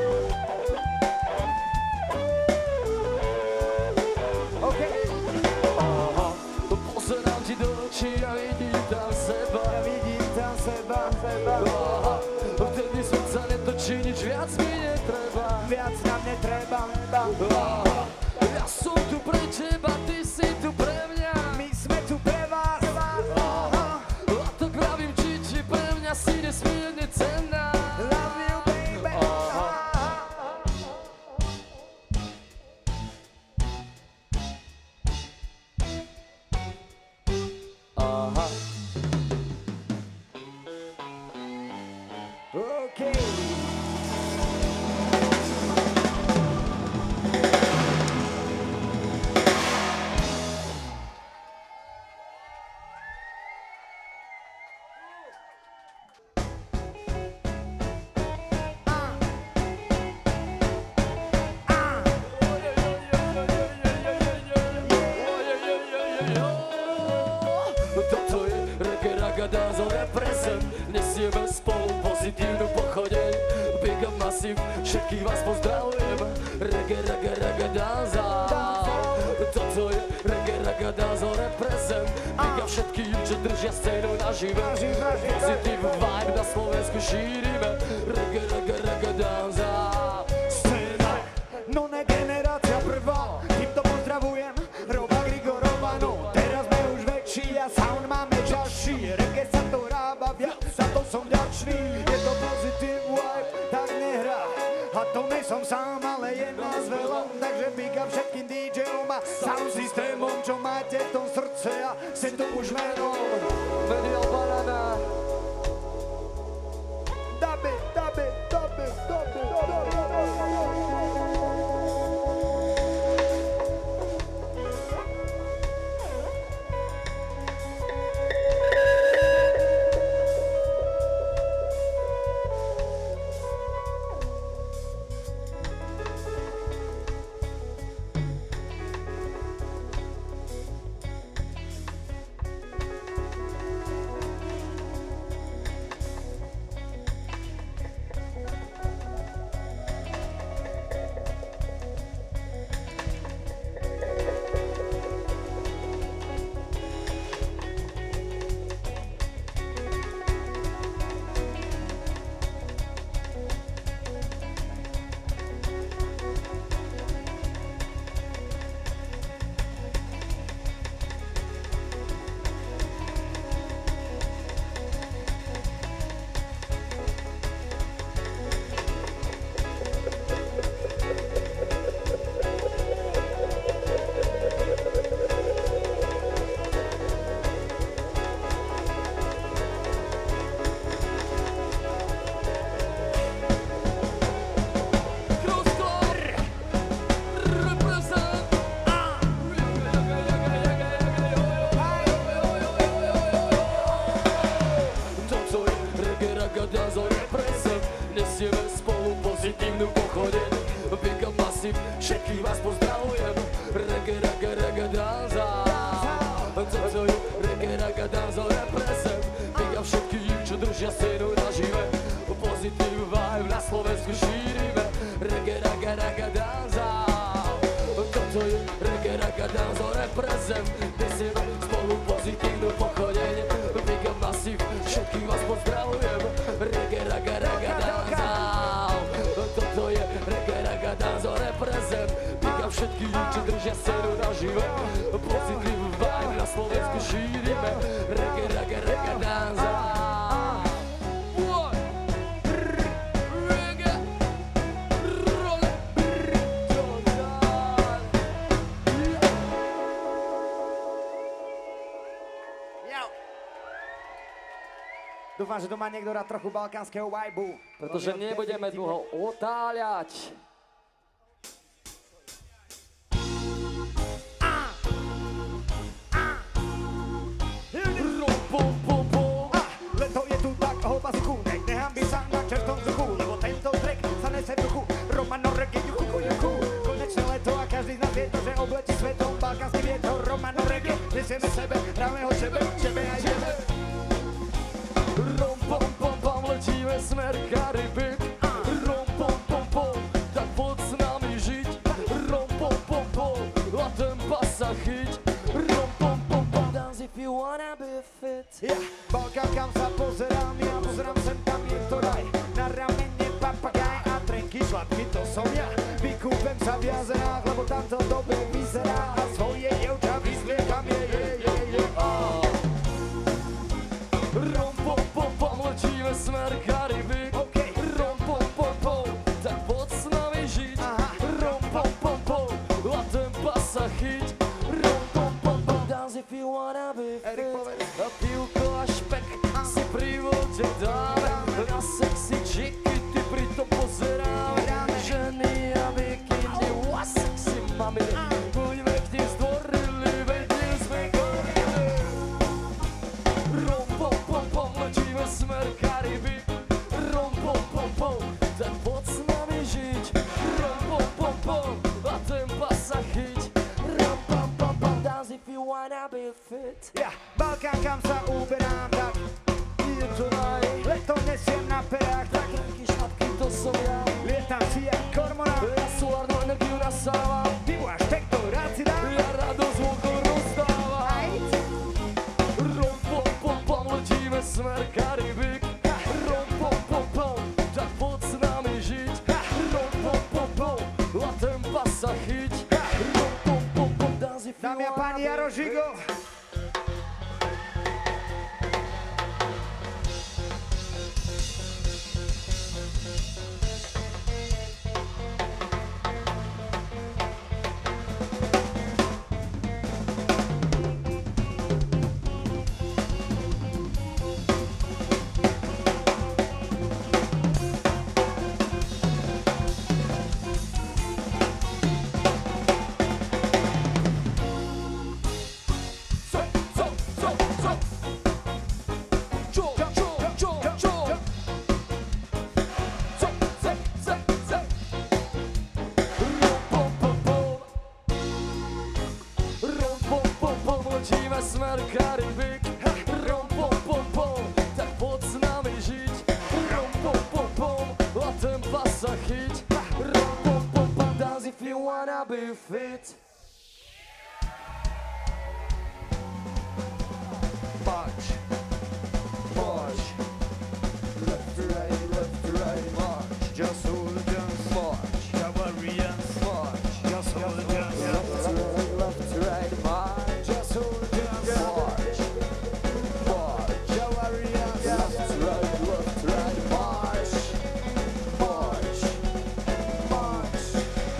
OK. Aha, pozerám ti do očí a vidím tam seba. Ja vidím tam seba, seba. Aha, vtedy srdca netočí, nič viac mi netreba. Viac nám netreba, neba. Aha, ja som tu pre teba, ty si tu pre mňa. My sme tu pre vás. Aha, a tak vravím ti, či pre mňa si nesmierne cenná. Love you, baby. Aha. Aha. OK. Toto je Reggae Ragadazo represent. Nesieme spolu pozitívnu pochodeň. Big up Massive, všetkých vás pozdravujem. Reggae Reggae Ragadaza. Toto je Reggae Ragadazo represent. Big up všetkým, čo držia scénu nažive. Pozitív vibe na Slovensku šírime. Reggae Reggae Ragadaza. Scéna, no ne generácia prvá. Týmto pozdravujem Roba Grigorova, no teraz sme už väčší a sound máme ťažší. Reggae sa to rába viac, za to som vďačný. Je to pozitív vibe, tak nehrá. A to ne som sám, ale je nás veľa. Takže big up všetkým DJom a sound systémom, čo máte v tom srdce a ste tu už menom. Medial Banana. Dabe, dabe, dabe, dabe, dabe. Nesieme spolu pozitívnu pochodeň. Big up Massive, všetkých vás pozdravujem. Reggae, reggae, reggae, danza. Toto je Reggae, reggae, danza, represent. Big up všetkým, čo držia scénu nažive. Pozitív vibe na Slovensku šírime. Reggae, reggae, reggae, danza. Toto je Reggae, reggae, danza, represent. Nesieme spolu pozitívnu pochodeň. Big up Massive, všetkých vás pozdravujem. Reggae, reggae, reggae, danza. Toto je Reggae, reggae, danza, represent. Big up všetkým, čo držia scénu nažive. Pozitív vibe na Slovensku šírime. Reggae, reggae, reggae, danza. Dúfam, že to má niekto rád trochu balkánskeho vibu. Pretože nebudeme dlho otáľať. Leto je tu tak hlbazku, nech nehambi sa na čertom vzduchu, lebo tento track sa nese v duchu. Romano reggae, juchu, juchu. Konečné leto a každý z nás vie to, že obletí svetom balkánsky vietor. Romano reggae, nesieme sebe, hráme ho sebe, sebe aj sebe. Rom, pom, pom, pom, letíme Taký šlapky to som ja, vykúpem sa v jazerách, lebo tam to dobre vyzerá a svoje dievča vyzliekam je, je, je, je, oh. Rom, pom, pom, pom, letíme smer Karibik. Okay. Rom, pom, pom, pom, tak poď s nami žiť. Aha. Rom, pom, pom, pom, a ten pas sa chyť. Rom, pom, pom, pom, dance if you wanna be fit. Erik, povedz. A pivko a špek si privoďte dáme. Na sexy čiky ty pritom pozeráme. Ženy a bikiny, a sexy mami. Buďme k ním zdvorili, veď nie sme korili. Rom, pom, pom, pom, letíme smer Karibik. Rom, pom, pom, pom, tak poď s nami žiť. Rom, pom, pom, pom, a ten pas sa chyť. Rom, pom, pom, pom, dance if you wanna be fit. Ja, Balkán, kam sa uberám, tak Je to naj, leto nesiem na perách, tak taký šlapky to som ja. lietam si jak kormorán. Ja solárnu energiu nasávam. Pivo a štek to rád si dám. Ja radosť okolo rozdávam. Rom, pom, pom, pom, letíme smer Karibik. Rom, pom, pom, pom, tak poď s nami žiť. Rom, pom, pom, pom, a ten pas sa chyť. Rom, pom, pom, pom, dance if you Dámy a wanna páni, be Jaro Žigo. Smer Karibik. Rom, pom, pom, pom, tak poď s nami žiť. Rom, pom, pom, pom, a ten pas sa chyť. Rom, pom, pom, pom, dance if you wanna be fit. March, march, left to right, left to right, march. Just soldiers, march. Cavalryans, march. Just soldiers, Left to right, left to right, march. just soldiers, march. March. Cavalryans, Left to right, left to right, march. march, march.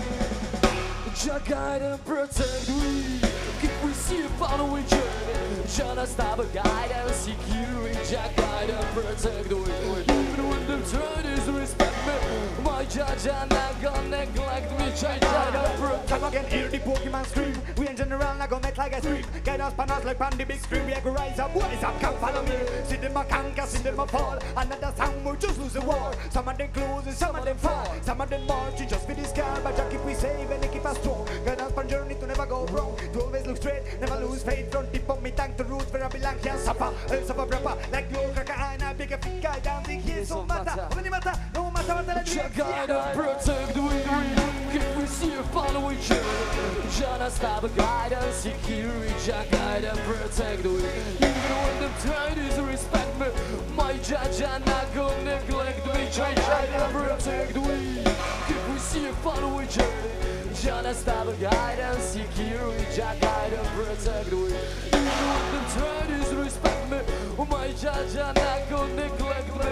Jah guide and protect we. Keep we safe on our journey. Jah not stop a guide and security. Jah guide and protect we. Even when the turn is respect me. My Jah Jah not gonna neglect me. Jah guide and protect. Come again, hear the Pokemon scream. We in general not gonna make like a stream. Guide us, pan us like pan the big scream. We go rise up, rise up, come follow me. See them a conquer, see them a fall. Another time we just lose the war. Some of them close and some of them fall. Some of them march just for this car, but Jah keep we safe and they keep us strong. Guide us pan journey to never go wrong. To always look straight, never lose faith. Front tip of me tank to root where I belong. Can't suffer, el suffer proper. Like glow, kakaana, big a fit guy down the here. So matter, how many matter? No matter what the Jah guide and protect we. Keep we safe on our journey. Jah not stop a guide and security. Jah guide and protect we. Even when the tide is respect me. My Jah Jah not gonna neglect me. Jah guide and protect we. Keep we safe on our journey. Jah not stop a guide and security. Jah guide and protect we. Even when the tide is respect me. My Jah Jah not gonna neglect me.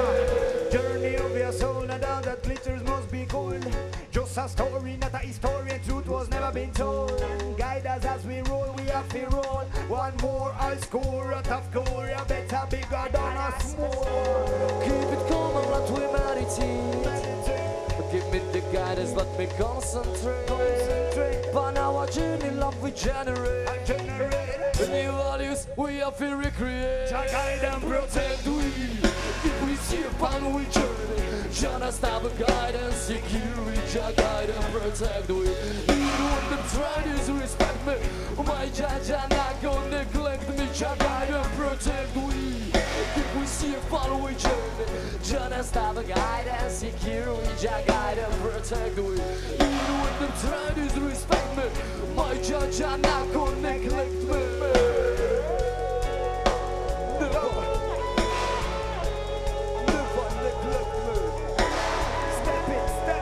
Journey of your soul, and all that glitters must be gold. Just a story, not a history, and truth was never been told. Guide us as we roll, we have to roll. One more, I'll score a tough score, a better, bigger than a small. Keep it calm and let we meditate. Give me the guidance, let me concentrate. Concentrate, But now our journey, love we generate. and generate. The new values we have to recreate. Jah guide and protect we. If we see upon we journey. Jah not stop a guide and security. Jah guide and protect we. Even when the trend is respect me. My Jah Jah not gonna neglect me. Jah guide and protect we. If we see upon we journey. Jah not stop a guide and security. Jah guide and protect we. Even when the trend is respect me. My Jah Jah not gonna neglect me. Never. Never neglect me. Step it, step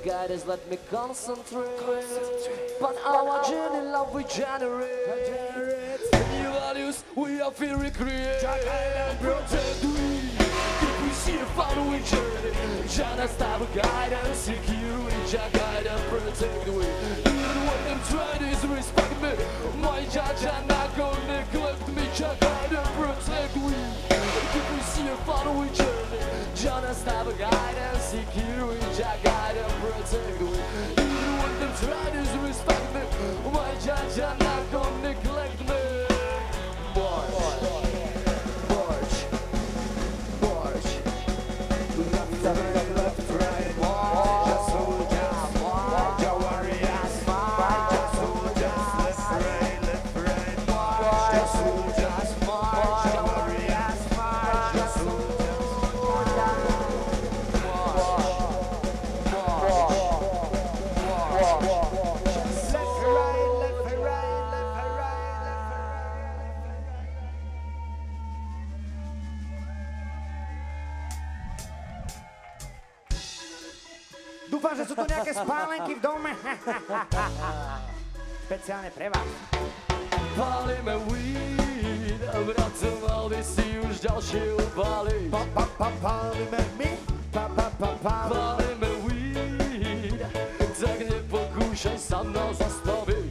guidance, let me concentrate. But our journey, love we generate. New values, we are feel recreate. Protect we, if we see a following journey. Jana style guidance, secure we, Jah guide and protect we. Even when them try to disrespect me, my Jah Jah not gonna neglect me. Jah guide and protect we. If we see a following journey. Jana style guidance, secure we, Jah guide and protect we. Even when them try to disrespect me, my Jah Jah not gonna neglect me. March, march, march. Left, right, left, right, march. Just soldiers, march. Your warriors, march. Just soldiers, left, right, left, right, march. Just soldiers, march. Your warriors, march. Just soldiers, march. Left, right, left, right, left, right, left, Dúfam, že sú tu nejaké spálenky v dome. Špeciálne pre vás. Pálime weed, vracoval by si už ďalšie upály. Pa, pa, pa, pálime my. Pa, pa, pa, pálime. Pálime weed, tak nepokúšaj sa nás zastaviť.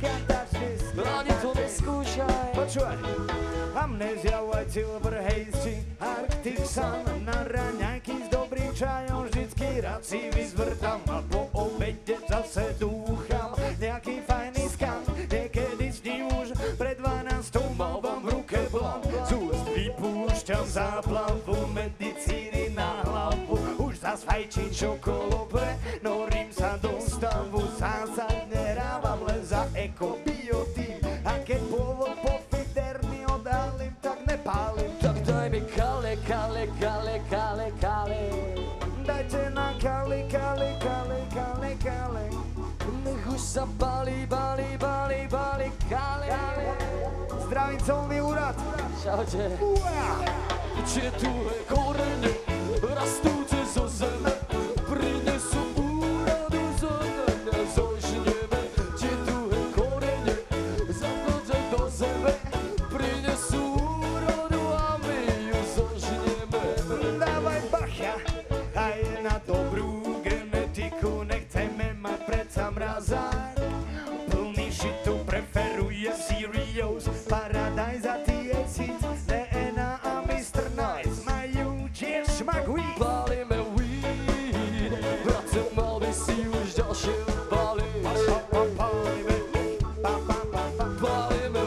Ani to neskúšaj. Počúvaj. Amnézia, white silver haze, Arctic sun, na raňajky s dobrým čajom, vždycky rád si vyzvrtam a po obede zase dúcham nejaký fajný skan. Niekedy s ním už pred dvanástou mávam v ruke blom, z úst vypúšťam záplavu medicíny na hlavu. Už zas fajčím čokolobre, norím sa do stavu, zásadne rávam len za ekobiotín. A keď pôvod po fidermi odhalím, tak nepálim. Tak daj mi kale, kale, kale, kale, kale. Dajte na kali, kali, kali, kali, kali. Nech už sa balí, balí, balí, balí, kale. Zdravím colný úrad. Čaute. Uá. Čiže tuhé korene, rastúce zo zeme, prinesú úrodu zo dňa, zožneme. Čiže tuhé korene, zaklodze do zeme, prinesú úrodu a my ju zožneme. Dávaj bacha, aj na dobrú genetiku, nechceme mať predsa mrazák. Plný šitu preferuje Sirius, Paradise a T H C, D N A a mister Nice majú tiež šmak weed. Pálime weed, bratce, mal by si už ďalšie upáliť. Pa, pa, pálime, pa, pa, pa, pa. Pálime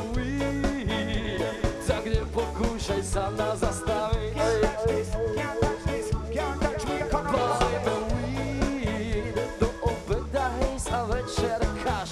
weed, tak nepokúšaj sa nás zastaviť. Can't touch this, can't touch this, can't touch me, ako na Pálime weed, do obeda hejs a večer kaš.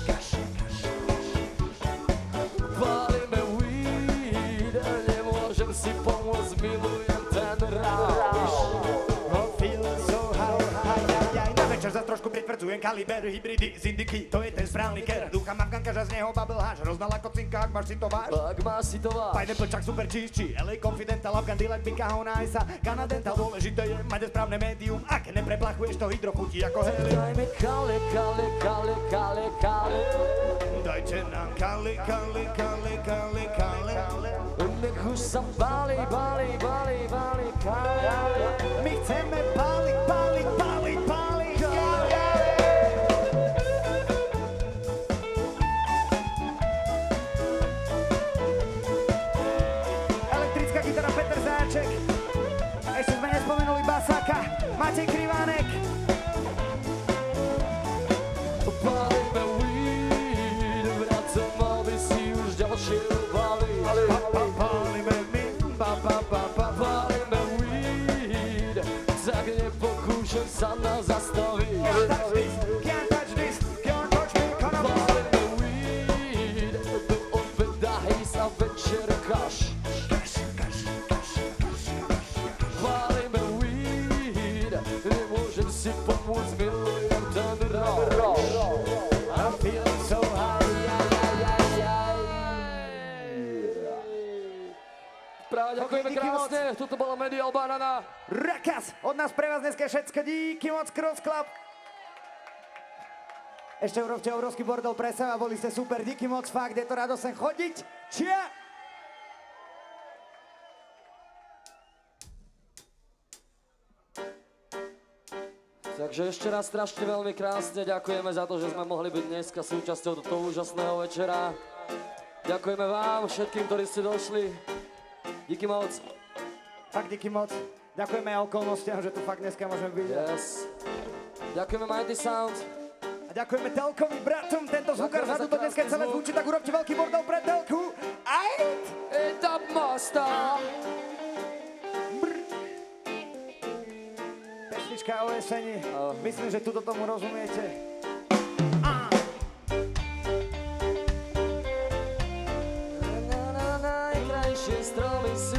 Pálime weed, nemôžem si pomôcť, milujem ten ráš. Oh, feel so high, high, high, high. Na večer zas trošku pritvrdzujem kaliber, hybridy z indiky, to je ten správny ker. Dúcham afganka, že z neho bubble hash, rozdal ako cinka, ak máš si to váš. Ak má si to váš. Pineapple Chuck, super cheese, či L A Confidential, Afgan Delight, Pika, Hona, Isa, Canadental, dôležité je mať správne médium, ak nepreplachuješ to hydro chutí ako helium. Daj mi kale, kale, kale, kale, kale. Dajte nám kali, kali, kali, kali, kali. Nech už sa balí, balí, balí, balí, kale. My chceme páliť, páliť, páliť, páliť, kali. Elektrická gitara Peter Záček. Ešte sme nespomenuli basáka Matej Krivánek. Pálime weed, bratce, mal by si už ďalšie upáliť. Pa, pa, pálime my, pa, pa, pa, pa, pa. Pálime weed, tak nepokúšaj sa nás zastaviť. Can't touch this, can't touch this, can't touch me, kanabis. Pálime weed, do obeda hejs a večer kaš. Pálime weed, nemôžem si pomôcť, milujem ten ráš. I'm feeling so high. Práve ďakujeme Díky moc. krásne, toto bola Medial Banana. Rakaz, od nás pre vás dneska všetko, díky moc, Cross Club. Ešte urobte obrovský bordel pre seba, boli ste super, díky moc, fakt, je to radosť sem chodiť. Čia! Takže ešte raz strašne veľmi krásne ďakujeme za to, že sme mohli byť dneska súčasťou tohto úžasného večera. Ďakujeme vám, všetkým, ktorí ste došli. Díky moc. Fakt díky moc. Ďakujeme aj okolnostiam, že tu fakt dneska môžeme byť. Yes. Ďakujeme Mighty Sound. A ďakujeme Telkovi bratom, tento zvukár vzadu to dneska celé zvučí, tak urobte veľký bordel pre Telku. Ajt! It up master. Pesnička o jeseni. Myslím, že tuto tomu rozumiete. Najkrajšie stromy sú.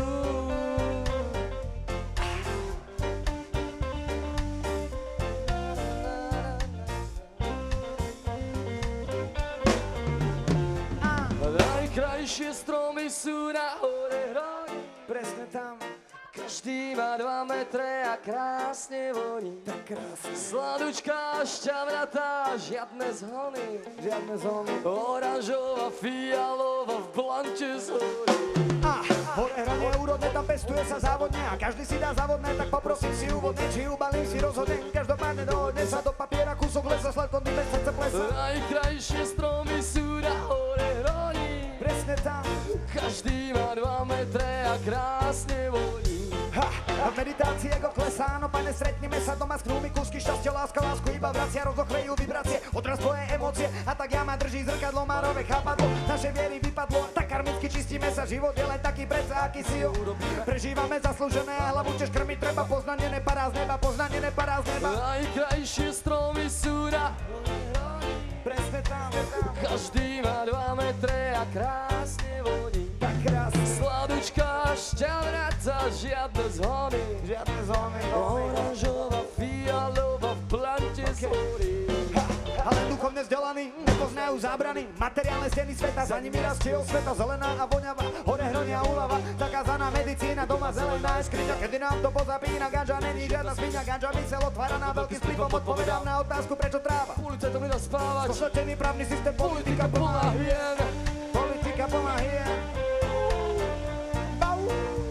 Najkrajšie stromy sú na hore hroni. Presne tam. Každý má dva metre a krásne voní. Tak krásne. Sladučká, šťavnatá, žiadne zhony. Žiadne zóny. Oranžová, fialová, v blante zhorí. A hore hranie úrodné, tam pestuje sa závodne. A každý si dá závodné, tak poprosím si úvodne. Či ubalím si rozhodne, každopádne dohodne sa do papiera. Kúsok lesa, sladko dým, bez srdce plesa. Najkrajšie stromy sú na hore hroni. Presne tam. Každý má dva metre a krásne voní. Ha, a v meditácii ego klesá, no pane, stretneme sa doma, sknú mi kúsky šťastia, láska, lásku iba vracia, rozochvejú vibrácie, odraz tvoje emócie, a tak ja ma drží zrkadlo, márové chápadlo, naše viery vypadlo, tak karmicky čistíme sa, život je len taký predsa, aký si ho prežívame zaslúžené, a hlavu tiež krmiť treba, poznanie nepadá z neba, poznanie nepadá z neba. Najkrajšie stromy sú na presne tam, každý má dva metre a krásne voní. tak krásne, Sladučká, šťavnatá, žiadne zhony. žiadne zóny, Oranžová, fialová, v plante zhorí. ale duchovne vzdelaní, nepoznajú zábrany, materiálne steny sveta, za nimi rastie osveta, zelená a voňavá, hore hronia úlava, zakázaná medicína, doma zelená je skryťa, kedy nám to pozapína, ganža není žiadna sviňa, ganža mysel otváraná, veľký splivom odpovedám na otázku, prečo tráva. Ulice to nedá spávať, Posletený právny systém, politika plná hien, politika plná hien. Bau.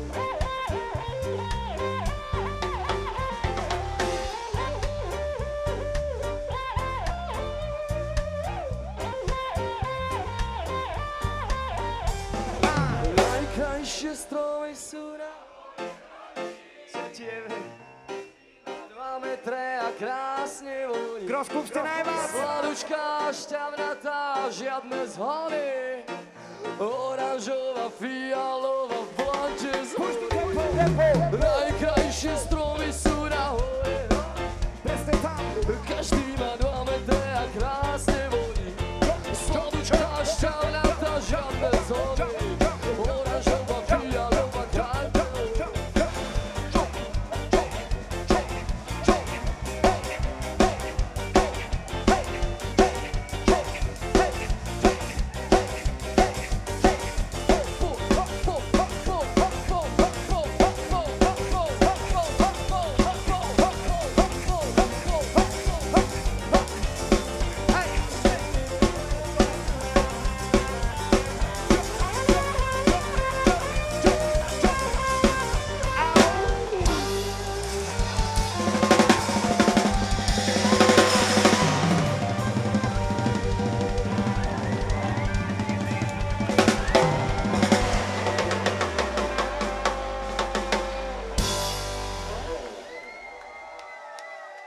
najkrajšie stromy sú na dva metre a krásne voní. Krosku ste najviac. Sladučká, šťavnatá, žiadne zhony. Oranžová, fialová, v plante zhorí. Najkrajšie stromy sú na hore. Presne tam. Každý má dva metre a krásne voní. Sladučká, šťavnatá, žiadne zhony. Oranžová, fialová, krásne.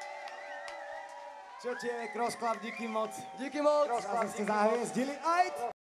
Čo ti je, Cross Club, díky moc. Díky moc. Cross Club ste zahviezdili. Ajt!